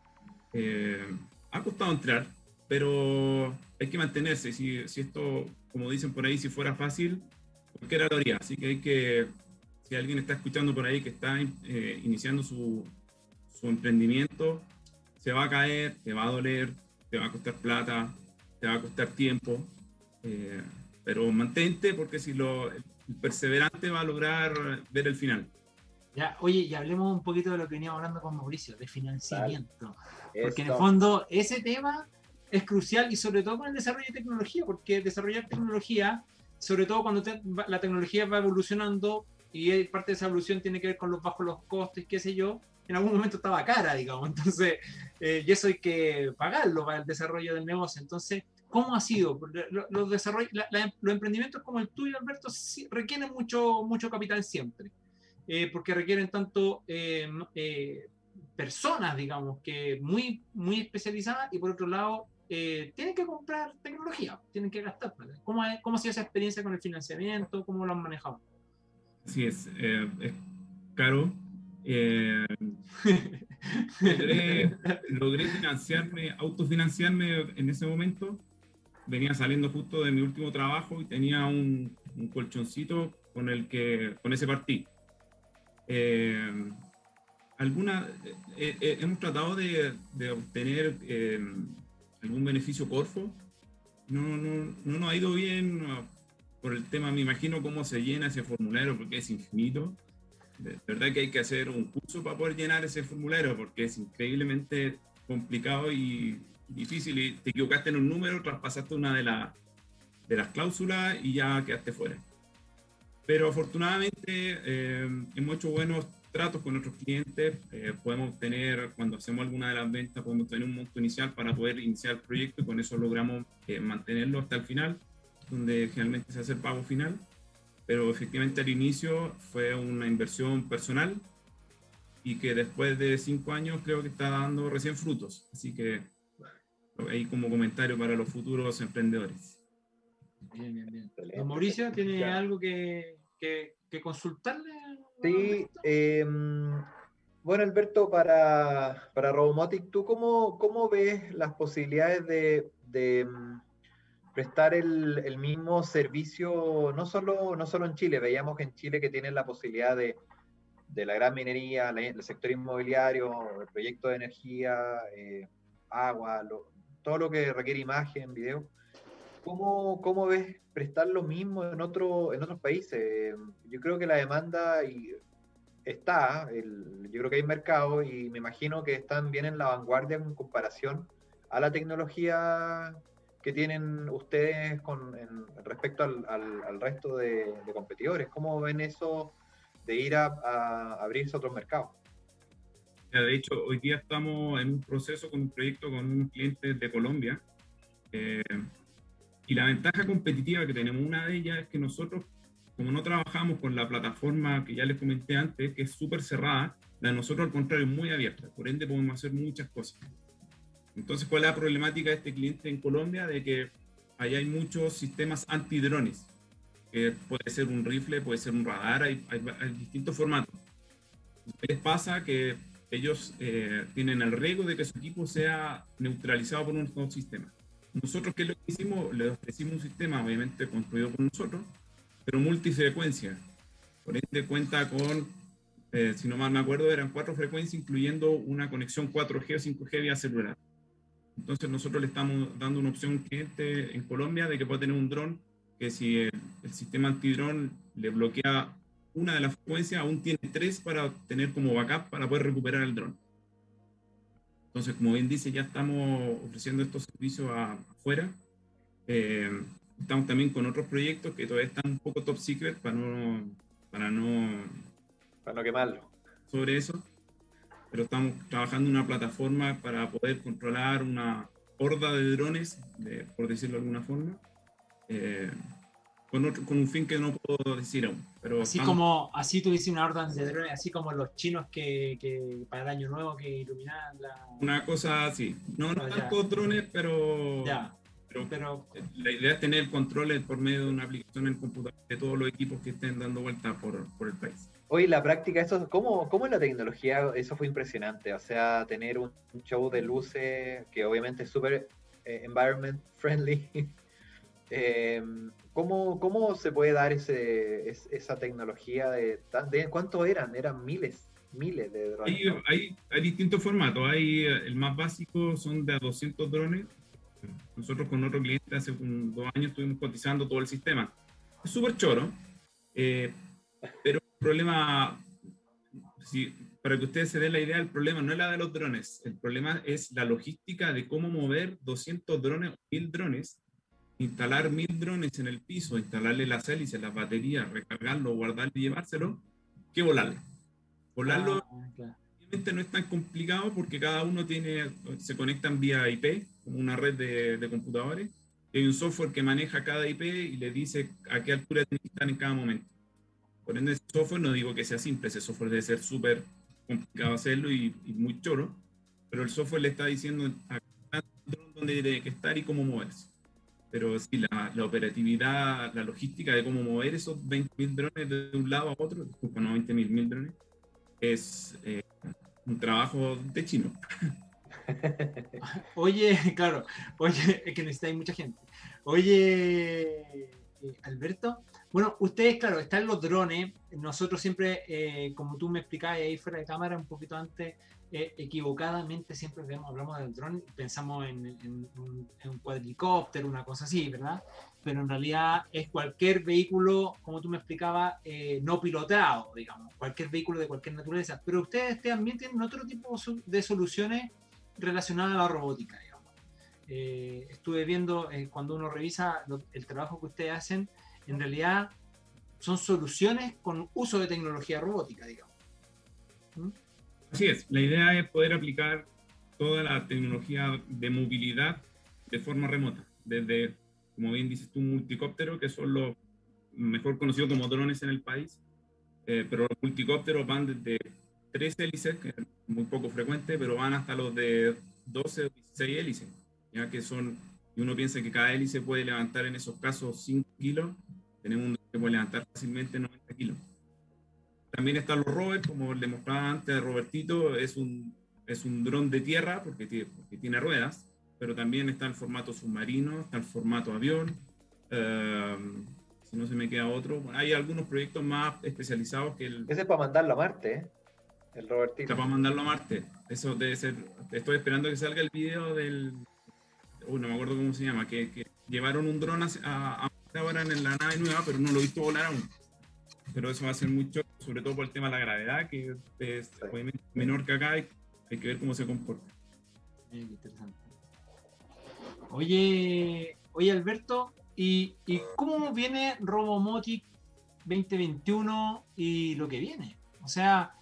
Ha costado entrar, pero hay que mantenerse. Si esto, como dicen por ahí, si fuera fácil, cualquiera lo haría. Así que si alguien está escuchando por ahí que está iniciando su emprendimiento, se va a caer, te va a doler, te va a costar plata, te va a costar tiempo, pero mantente, porque si el perseverante va a lograr ver el final. Ya, oye, y hablemos un poquito de lo que veníamos hablando con Mauricio, de financiamiento. Vale. Porque en el fondo ese tema es crucial y sobre todo con el desarrollo de tecnología, porque desarrollar tecnología, sobre todo cuando la tecnología va evolucionando y parte de esa evolución tiene que ver con los bajos los costes, qué sé yo, en algún momento estaba cara, digamos. Entonces, y eso hay que pagarlo para el desarrollo del negocio. Entonces, ¿cómo ha sido? Los emprendimientos como el tuyo, Alberto, sí, requieren mucho capital siempre. Porque requieren tanto personas, digamos, que muy especializadas y por otro lado tienen que comprar tecnología, tienen que gastar. ¿Cómo ha sido esa experiencia con el financiamiento? ¿Cómo lo han manejado? Así es caro. Logré autofinanciarme en ese momento. Venía saliendo justo de mi último trabajo y tenía un colchoncito con ese partí. Hemos tratado de obtener algún beneficio Corfo. No nos ha ido bien por el tema, me imagino cómo se llena ese formulario, porque es infinito. De verdad que hay que hacer un curso para poder llenar ese formulario, porque es increíblemente complicado y difícil, y te equivocaste en un número, traspasaste una de las cláusulas y ya quedaste fuera. Pero afortunadamente hemos hecho buenos tratos con nuestros clientes. Podemos obtener, cuando hacemos alguna de las ventas, podemos tener un monto inicial para poder iniciar el proyecto y con eso logramos mantenerlo hasta el final, donde generalmente se hace el pago final. Pero efectivamente al inicio fue una inversión personal y que después de 5 años creo que está dando recién frutos. Así que ahí como comentario para los futuros emprendedores. Bien. Don Mauricio, ¿tiene algo que consultarle? Sí, bueno, Alberto, para Robomotic, ¿tú cómo ves las posibilidades de prestar el mismo servicio, no solo en Chile? Veíamos que en Chile que tienen la posibilidad de la gran minería, el sector inmobiliario, el proyecto de energía, agua, todo lo que requiere imagen, video. ¿Cómo ves prestar lo mismo en otros países? Yo creo que la demanda está, yo creo que hay mercado y me imagino que están bien en la vanguardia en comparación a la tecnología que tienen ustedes respecto al resto de competidores. ¿Cómo ven eso de ir a abrirse a otros mercados? De hecho, hoy día estamos en un proceso con un proyecto con un cliente de Colombia. Y la ventaja competitiva que tenemos, una de ellas es que nosotros, como no trabajamos con la plataforma que ya les comenté antes, que es súper cerrada, la de nosotros al contrario es muy abierta, por ende podemos hacer muchas cosas. Entonces, ¿cuál es la problemática de este cliente en Colombia? De que allá hay muchos sistemas antidrones, que puede ser un rifle, puede ser un radar, hay distintos formatos. ¿Qué les pasa? Que ellos tienen el riesgo de que su equipo sea neutralizado por un sistema. Nosotros, ¿qué es lo que hicimos? Le ofrecimos un sistema, obviamente, construido por nosotros, pero multifrecuencia. Por ende, cuenta con, si no mal me acuerdo, eran 4 frecuencias, incluyendo una conexión 4G o 5G vía celular. Entonces, nosotros le estamos dando una opción al cliente en Colombia de que pueda tener un dron que si el sistema antidrón le bloquea una de las frecuencias, aún tiene 3 para tener como backup para poder recuperar el dron. Entonces, como bien dice, ya estamos ofreciendo estos servicios afuera. Estamos también con otros proyectos que todavía están un poco top secret para no quemarlo. Sobre eso. Pero estamos trabajando en una plataforma para poder controlar una horda de drones, por decirlo de alguna forma, con un fin que no puedo decir aún. Pero así tú dices una horda de drones, así como los chinos que para el año nuevo que iluminaban una cosa así. No tanto drones, pero la idea es tener el control por medio de una aplicación en el computador de todos los equipos que estén dando vuelta por el país. Hoy la práctica, ¿cómo es la tecnología? Eso fue impresionante. O sea, tener un show de luces que obviamente es súper environment friendly. ¿Cómo se puede dar esa tecnología ¿cuántos eran? Eran miles de drones. Hay distintos formatos. El más básico son de 200 drones. Nosotros con otro cliente hace 2 años estuvimos cotizando todo el sistema. Es súper choro, pero el problema, para que ustedes se den la idea, el problema no es la de los drones, el problema es la logística de cómo mover 200 drones o 1000 drones, instalar 1000 drones en el piso, instalarle las hélices, las baterías, recargarlo, guardarlo y llevárselo, que volarlo. Volarlo obviamente no es tan complicado porque cada uno se conectan vía IP, como una red de computadores, y hay un software que maneja cada IP y le dice a qué altura tiene que estar en cada momento. Por ende, ese software, no digo que sea simple, ese software debe ser súper complicado hacerlo y muy choro, pero el software le está diciendo a cada dron dónde tiene que estar y cómo moverse. Pero sí, la operatividad, la logística de cómo mover esos 20.000 drones de un lado a otro, disculpa, no 20.000 drones, es un trabajo de chino. Oye, claro, es que necesitáis mucha gente. Oye, Alberto, bueno, ustedes, claro, están los drones. Nosotros siempre, como tú me explicabas ahí fuera de cámara, un poquito antes, equivocadamente siempre hablamos del dron, pensamos en un cuadricóptero, una cosa así, ¿verdad? Pero en realidad es cualquier vehículo, como tú me explicabas, no pilotado, digamos, cualquier vehículo de cualquier naturaleza. Pero ustedes también tienen otro tipo de soluciones relacionadas a la robótica, digamos. Estuve viendo, cuando uno revisa el trabajo que ustedes hacen, en realidad son soluciones con uso de tecnología robótica, digamos. Así es, la idea es poder aplicar toda la tecnología de movilidad de forma remota, desde, como bien dices tú, un multicóptero, que son los mejor conocidos como drones en el país, pero los multicópteros van desde 3 hélices, que es muy poco frecuente, pero van hasta los de 12 o 16 hélices, ya que y uno piensa que cada hélice puede levantar en esos casos 5 kilos, tenemos un que puede levantar fácilmente 90 kilos. También están los rovers, como le mostraba antes a Robertito, es un dron de tierra porque tiene ruedas, pero también está el formato submarino, está el formato avión, si no se me queda otro. Bueno, hay algunos proyectos más especializados que Ese es para mandarlo a Marte, ¿eh? El Robertito. Está para mandarlo a Marte. Eso debe ser. Estoy esperando que salga el video no me acuerdo cómo se llama, que llevaron un dron ahora en la nave nueva, pero no lo he visto volar aún. Pero eso va a ser mucho, sobre todo por el tema de la gravedad, que es obviamente menor que acá, hay que ver cómo se comporta. Interesante. Oye Alberto, ¿y cómo viene Robomotic 2021 y lo que viene? O sea,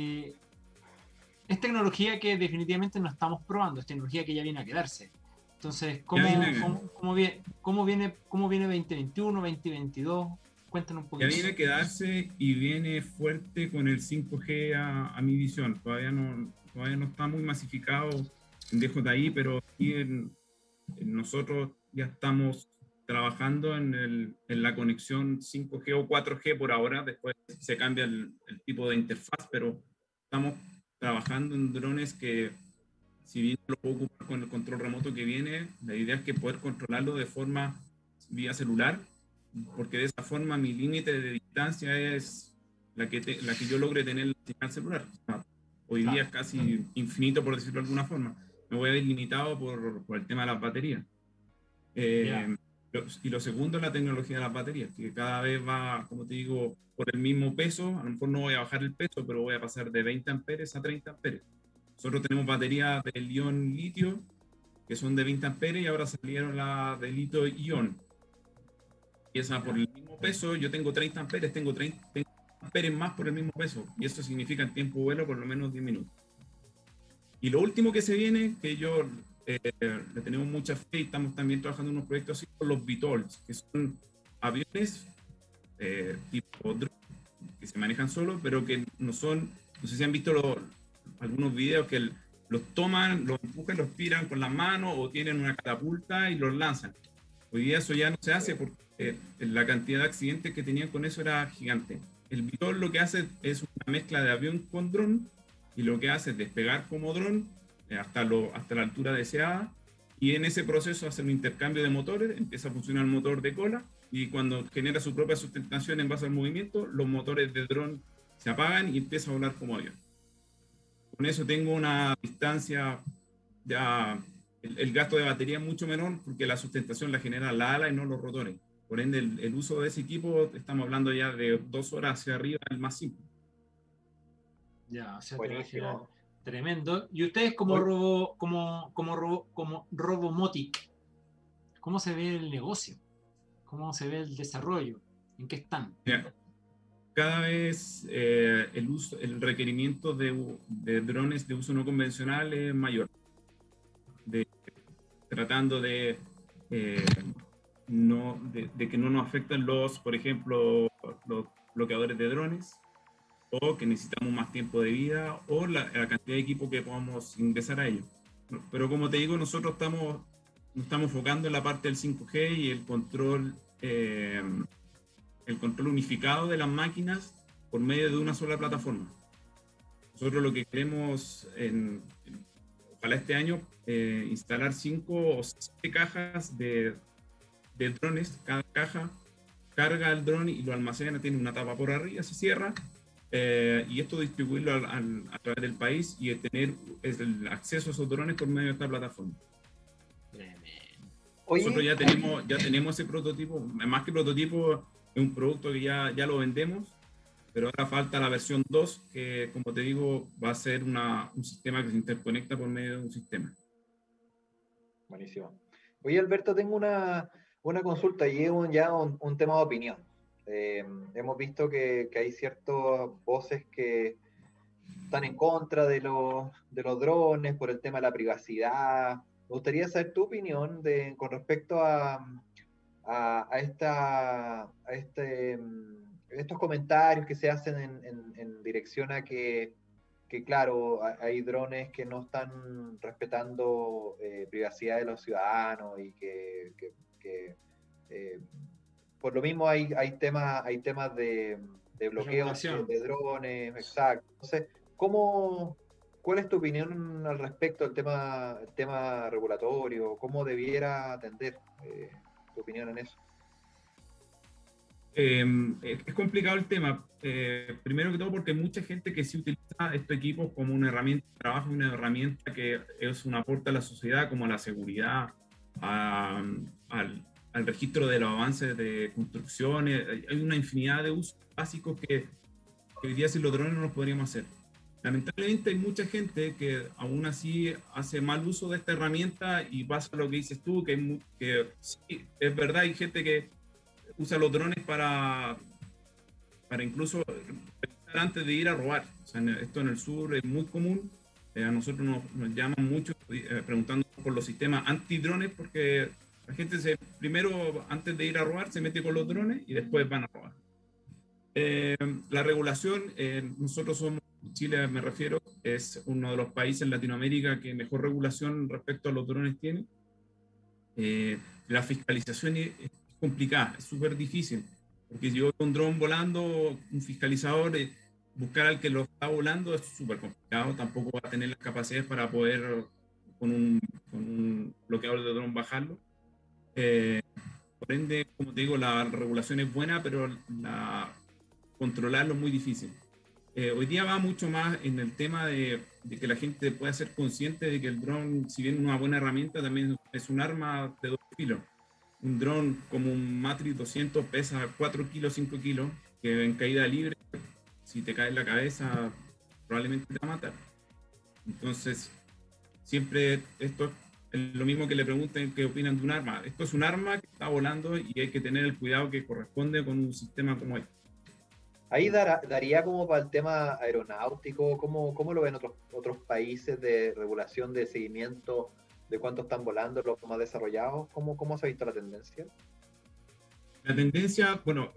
es tecnología que definitivamente no estamos probando, es tecnología que ya viene a quedarse. Entonces, ¿cómo viene 2021, 2022? Cuéntanos un poquito. Ya viene a quedarse y viene fuerte con el 5G a mi visión. Todavía no está muy masificado en DJI, pero aquí nosotros ya estamos trabajando en la conexión 5G o 4G por ahora. Después se cambia el tipo de interfaz, pero estamos trabajando en drones que, si bien lo puedo ocupar con el control remoto que viene, la idea es que poder controlarlo de forma vía celular, porque de esa forma mi límite de distancia es la que yo logre tener la señal celular. Hoy día es casi infinito, por decirlo de alguna forma. Me voy a ver limitado por el tema de las baterías. Y lo segundo es la tecnología de las baterías, que cada vez va, como te digo, por el mismo peso. A lo mejor no voy a bajar el peso, pero voy a pasar de 20 amperes a 30 amperes. Nosotros tenemos baterías de ion litio, que son de 20 amperes, y ahora salieron las de litio ion. Y esa, por el mismo peso, yo tengo 30 amperes, tengo 30 amperes más por el mismo peso. Y eso significa en tiempo de vuelo por lo menos 10 minutos. Y lo último que se viene, que yo le tenemos mucha fe y estamos también trabajando en unos proyectos así, son los VTOLs, que son aviones tipo drone, que se manejan solos, pero que no son, no sé si han visto algunos videos que los toman, los empujan, los tiran con las manos o tienen una catapulta y los lanzan. Hoy día eso ya no se hace porque la cantidad de accidentes que tenían con eso era gigante. El VTOL lo que hace es una mezcla de avión con dron, y lo que hace es despegar como dron hasta la altura deseada, y en ese proceso hace un intercambio de motores, empieza a funcionar el motor de cola, y cuando genera su propia sustentación en base al movimiento, los motores de dron se apagan y empieza a volar como avión. Con eso tengo una distancia, ya el gasto de batería es mucho menor, porque la sustentación la genera la ala y no los rotores. Por ende, el uso de ese equipo, estamos hablando ya de 2 horas hacia arriba, el más simple. Ya, o sea, tremendo. Y ustedes como Robomotic, ¿cómo se ve el negocio? ¿Cómo se ve el desarrollo? ¿En qué están? Yeah. Cada vez el requerimiento de drones de uso no convencional es mayor. Tratando de que no nos afecten por ejemplo, los bloqueadores de drones, o que necesitamos más tiempo de vida, o la cantidad de equipo que podamos ingresar a ello. Pero como te digo, nosotros nos estamos enfocando en la parte del 5G y el control unificado de las máquinas por medio de una sola plataforma. Nosotros lo que queremos, ojalá este año, instalar 5 o 7 cajas de drones. Cada caja carga el dron y lo almacena, tiene una tapa por arriba, se cierra, y esto distribuirlo a través del país y tener el acceso a esos drones por medio de esta plataforma. Nosotros ya tenemos ese prototipo, más que prototipo, es un producto que ya lo vendemos, pero ahora falta la versión 2, que, como te digo, va a ser un sistema que se interconecta por medio de un sistema. Buenísimo. Oye, Alberto, tengo una consulta y es un tema de opinión. Hemos visto que hay ciertas voces que están en contra de los drones por el tema de la privacidad. Me gustaría saber tu opinión con respecto a estos comentarios que se hacen en dirección a que claro, hay drones que no están respetando privacidad de los ciudadanos y que por lo mismo hay temas de bloqueo de drones, exacto. Entonces, ¿cuál es tu opinión al respecto del tema regulatorio? ¿Cómo debiera atender tu opinión en eso? Es complicado el tema, primero que todo porque hay mucha gente que sí utiliza estos equipos como una herramienta de trabajo, una herramienta que es un aporte a la sociedad, como a la seguridad, a al registro de los avances de construcciones. Hay una infinidad de usos básicos que hoy día sin los drones no los podríamos hacer. Lamentablemente hay mucha gente que aún así hace mal uso de esta herramienta y pasa lo que dices tú, que sí, es verdad, hay gente que usa los drones para incluso revisar antes de ir a robar. O sea, esto en el sur es muy común. A nosotros nos llaman mucho preguntando por los sistemas antidrones, porque la gente primero, antes de ir a robar, se mete con los drones y después van a robar. La regulación, nosotros somos, Chile me refiero, es uno de los países en Latinoamérica que mejor regulación respecto a los drones tiene. La fiscalización es complicada, es súper difícil, porque si yo veo un dron volando, un fiscalizador, buscar al que lo está volando es súper complicado, tampoco va a tener las capacidades para poder con un bloqueador de dron bajarlo. Por ende, como te digo, la regulación es buena, pero controlarlo es muy difícil. Hoy día va mucho más en el tema de que la gente pueda ser consciente de que el dron, si bien es una buena herramienta, también es un arma de dos filos. Un dron como un Matrix 200 pesa 4 kilos, 5 kilos, que en caída libre, si te cae en la cabeza, probablemente te va a matar. Entonces, siempre esto es lo mismo que le pregunten qué opinan de un arma. Esto es un arma que está volando y hay que tener el cuidado que corresponde con un sistema como este. Ahí daría como para el tema aeronáutico, ¿cómo lo ven otros países de regulación, de seguimiento, de cuánto están volando, los más desarrollados? ¿Cómo se ha visto la tendencia? La tendencia, bueno,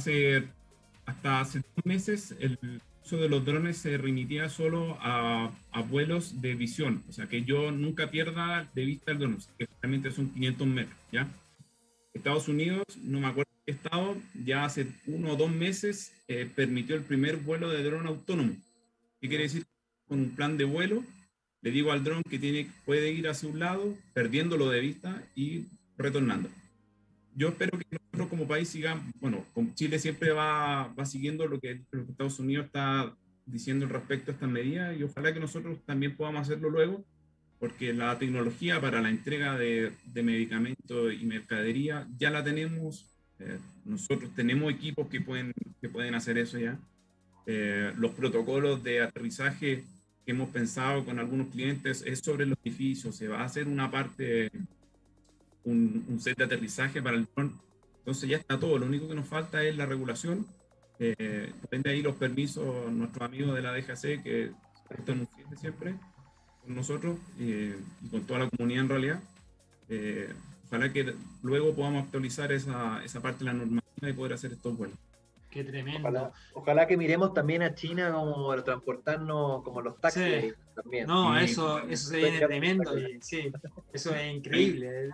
hasta hace 2 meses el uso de los drones se remitía solo a vuelos de visión, o sea, que yo nunca pierda de vista el dron, que realmente son 500 metros, ¿ya? Estados Unidos, no me acuerdo qué estado, ya hace 1 o 2 meses permitió el primer vuelo de dron autónomo. ¿Qué quiere decir? Con un plan de vuelo, le digo al dron que puede ir hacia un lado, perdiéndolo de vista y retornando. Yo espero que nosotros como país sigamos, bueno, con Chile siempre va siguiendo lo que Estados Unidos está diciendo respecto a estas medidas y ojalá que nosotros también podamos hacerlo luego, porque la tecnología para la entrega de medicamentos y mercadería ya la tenemos. Nosotros tenemos equipos que pueden hacer eso ya. Los protocolos de aterrizaje que hemos pensado con algunos clientes es sobre los edificios. Se va a hacer una parte, un set de aterrizaje para el dron. Entonces ya está todo. Lo único que nos falta es la regulación. Depende ahí los permisos, nuestros amigos de la DGAC que están siempre con nosotros y con toda la comunidad en realidad. Ojalá que luego podamos actualizar esa parte de la normativa y poder hacer estos vuelos. Qué tremendo. Ojalá que miremos también a China como para transportarnos como los taxis. Sí. También. No, eso se viene tremendo. Sí, eso es increíble.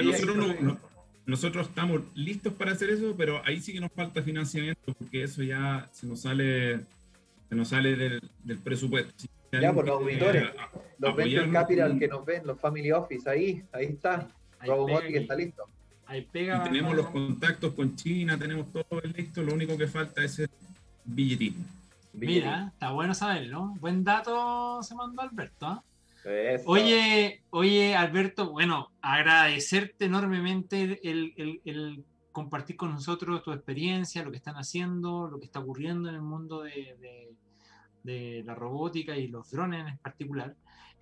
Nosotros estamos listos para hacer eso, pero ahí sí que nos falta financiamiento porque eso ya se nos sale del presupuesto. Ya, por los auditores, los Venture Capital que nos ven, los Family Office, ahí está. Robomotic está listo. Ahí pega. Y tenemos los contactos con China, tenemos todo listo, lo único que falta es el billetito. Mira, está bueno saberlo. Buen dato se mandó Alberto. Eso. Oye, Alberto, bueno, agradecerte enormemente el compartir con nosotros tu experiencia, lo que están haciendo, lo que está ocurriendo en el mundo de la robótica y los drones en particular.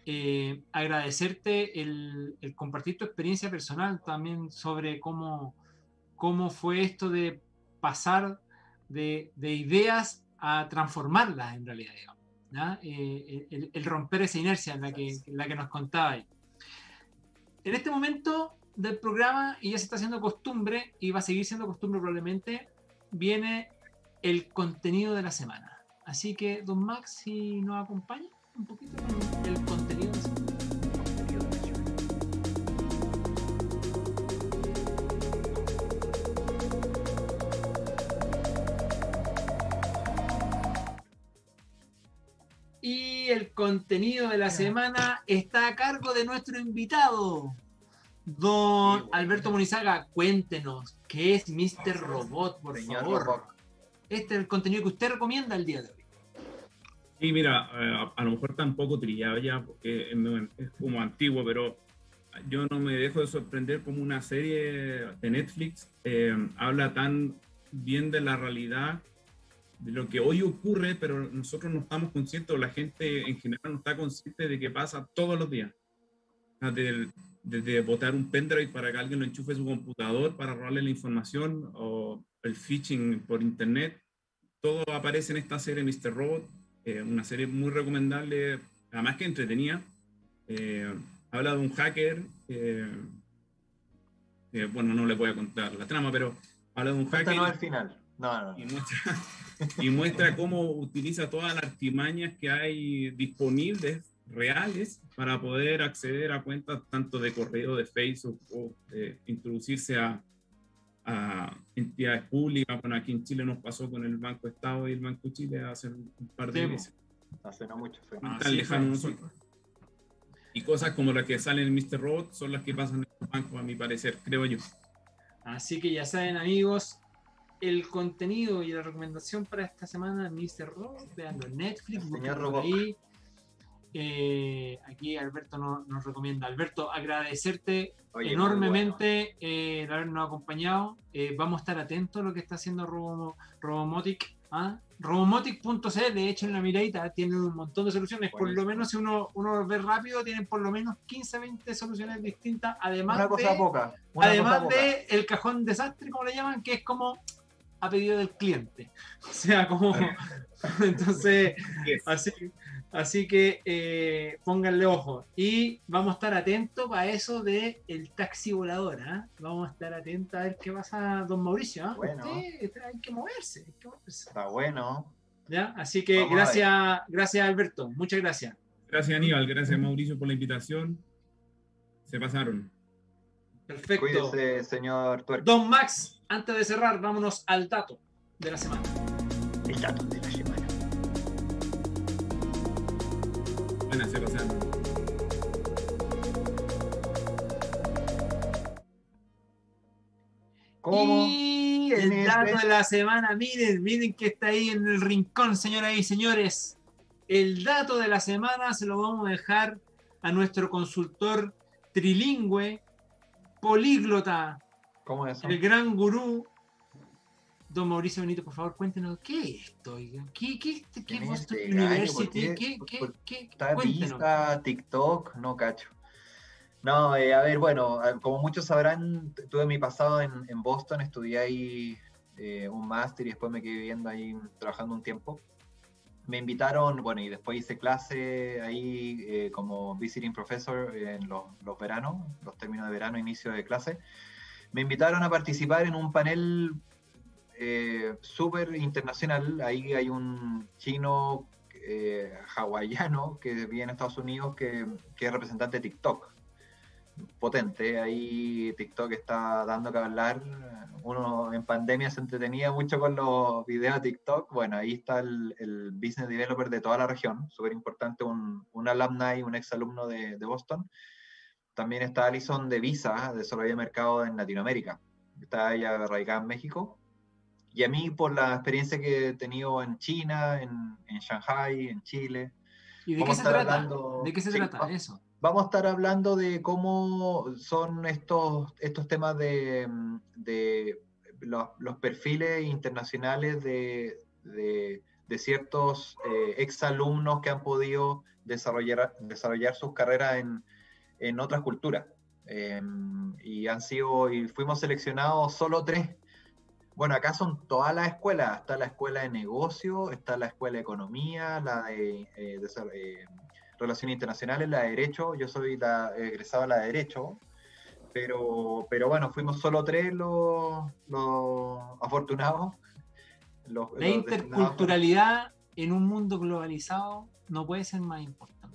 Agradecerte el compartir tu experiencia personal también sobre cómo fue esto de pasar de ideas a transformarlas en realidad, digamos, ¿ya? El romper esa inercia en la que nos contabais. En este momento del programa, y ya se está haciendo costumbre, y va a seguir siendo costumbre probablemente, viene el contenido de la semana. Así que, don Max, si nos acompaña un poquito con el contenido de la semana. Y el contenido de la semana está a cargo de nuestro invitado, don Alberto Monizaga. Cuéntenos, ¿qué es Mr. Robot, por favor? Este es el contenido que usted recomienda el día de hoy. Sí, mira, a lo mejor está un poco trillado ya, porque es como antiguo, pero yo no me dejo de sorprender como una serie de Netflix habla tan bien de la realidad, de lo que hoy ocurre, pero nosotros no estamos conscientes, o la gente en general no está consciente de que pasa todos los días. Desde botar un pendrive para que alguien lo enchufe a su computador para robarle la información, o el phishing por internet, todo aparece en esta serie Mr. Robot, una serie muy recomendable, además que entretenida. Habla de un hacker, bueno, no le voy a contar la trama, pero habla de un hacker. No al final. No. Y muestra cómo utiliza todas las artimañas que hay disponibles, reales, para poder acceder a cuentas tanto de correo, de Facebook, o introducirse a entidades públicas. Bueno, aquí en Chile nos pasó con el Banco Estado y el Banco Chile hace un par de meses. Hace no mucho. Tan lejano nosotros. Y cosas como las que salen en Mr. Robot son las que pasan en los bancos, a mi parecer, creo yo. Así que ya saben, amigos, el contenido y la recomendación para esta semana, Mr. Robot, veanlo en Netflix, señor ahí. Aquí Alberto nos recomienda. Alberto, agradecerte enormemente el habernos acompañado. Vamos a estar atentos a lo que está haciendo Robomotic. Robomotic.cl, echen la miradita, tienen un montón de soluciones. Buenísimo. Por lo menos si uno lo ve rápido, tienen por lo menos 15-20 soluciones distintas, además de el cajón desastre, como le llaman, que es como a pedido del cliente. O sea, como entonces, así que pónganle ojo. Y vamos a estar atentos a eso de el taxi volador. Vamos a estar atentos a ver qué pasa, don Mauricio. Bueno. Usted hay que moverse. Está bueno. ¿Ya? Así que gracias Alberto. Muchas gracias. Gracias Aníbal, gracias Mauricio por la invitación. Se pasaron. Perfecto. Cuídese, señor Tuerco. Don Max, antes de cerrar, vámonos al dato de la semana. El dato de la semana. Buenas, se pasaron. ¿Cómo? Y el dato de la semana, miren que está ahí en el rincón, señoras y señores. El dato de la semana se lo vamos a dejar a nuestro consultor trilingüe, políglota, ¿Cómo es eso? el gran gurú, don Mauricio Benito. Por favor, cuéntenos, ¿qué es esto? ¿Qué Boston University? ¿Qué? ¿Está Vista, TikTok? No cacho. No, a ver, bueno, como muchos sabrán, tuve mi pasado en Boston, estudié ahí un máster y después me quedé viviendo ahí, trabajando un tiempo. Me invitaron, bueno, y después hice clase ahí como visiting professor en los veranos, los términos de verano, inicio de clase. Me invitaron a participar en un panel súper internacional. Ahí hay un chino hawaiano que vive en Estados Unidos que es representante de TikTok. Potente, ahí TikTok está dando que hablar. Uno en pandemia se entretenía mucho con los videos de TikTok. Bueno, ahí está el business developer de toda la región, súper importante, un alumni, un ex alumno de Boston. También está Alison de Visa, desarrollo de mercado en Latinoamérica. Está ella radicada en México. Y a mí, por la experiencia que he tenido en China, en Shanghai, en Chile. ¿Y de qué se trata? ¿De qué se trata eso? Vamos a estar hablando de cómo son estos temas de los perfiles internacionales de ciertos exalumnos que han podido desarrollar sus carreras en otras culturas. Y fuimos seleccionados solo 3. Bueno, acá son todas las escuelas. Está la escuela de negocio, está la escuela de economía, la de Relaciones Internacionales, la de Derecho. Yo soy egresado a la de Derecho, pero bueno, fuimos solo 3 los afortunados. La interculturalidad en un mundo globalizado no puede ser más importante.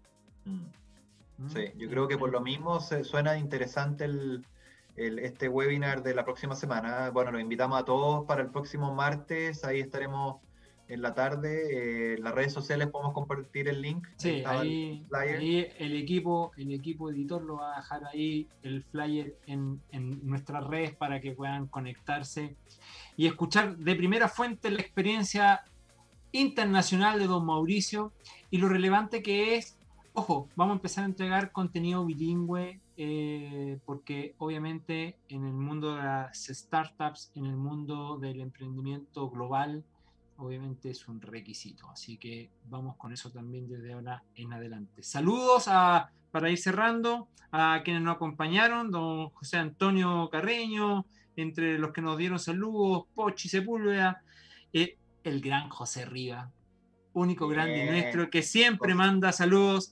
Sí, yo creo que por lo mismo suena interesante este webinar de la próxima semana. Bueno, los invitamos a todos para el próximo martes. Ahí estaremos en la tarde. En las redes sociales podemos compartir el link. Sí, ahí el equipo editor lo va a dejar ahí el flyer en nuestras redes para que puedan conectarse y escuchar de primera fuente la experiencia internacional de don Mauricio y lo relevante que es. Ojo, vamos a empezar a entregar contenido bilingüe porque obviamente en el mundo de las startups, en el mundo del emprendimiento global, obviamente es un requisito. Así que vamos con eso también desde ahora en adelante. Saludos para ir cerrando a quienes nos acompañaron, don José Antonio Carreño, entre los que nos dieron saludos, Pochi Sepúlveda, el gran José Riva, único grande nuestro, que siempre manda saludos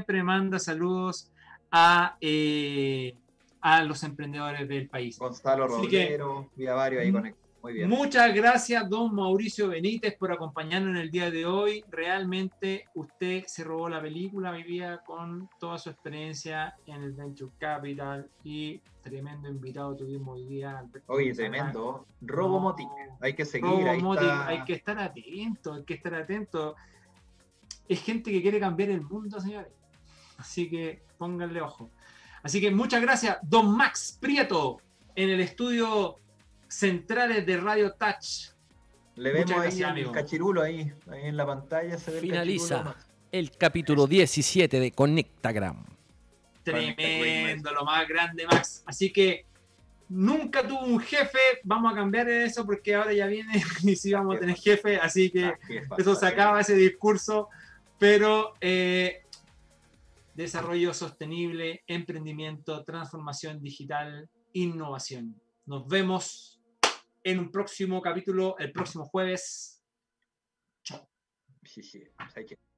a los emprendedores del país. Gonzalo Roblero, vía varios ahí conectados. Muy bien. Muchas gracias, don Mauricio Benítez, por acompañarnos en el día de hoy. Realmente usted se robó la película, mi vida, con toda su experiencia en el Venture Capital, y tremendo invitado tuvimos hoy día. Alberto. Oye, tremendo. Robomotic, hay que seguir. Robomotic, hay que estar atento. Es gente que quiere cambiar el mundo, señores. Así que pónganle ojo. Así que muchas gracias, don Max Prieto, en el estudio centrales de Radio Touch. Le vemos ahí el cachirulo ahí en la pantalla. Se ve finaliza el capítulo 17 de Conectagram. Tremendo, lo más grande, Max. Así que nunca tuvo un jefe. Vamos a cambiar eso porque ahora ya viene y sí vamos a tener jefe. Así que eso se acaba, ese discurso. Pero desarrollo sostenible, emprendimiento, transformación digital, innovación. Nos vemos en un próximo capítulo, el próximo jueves. Chao. Sí, hay que...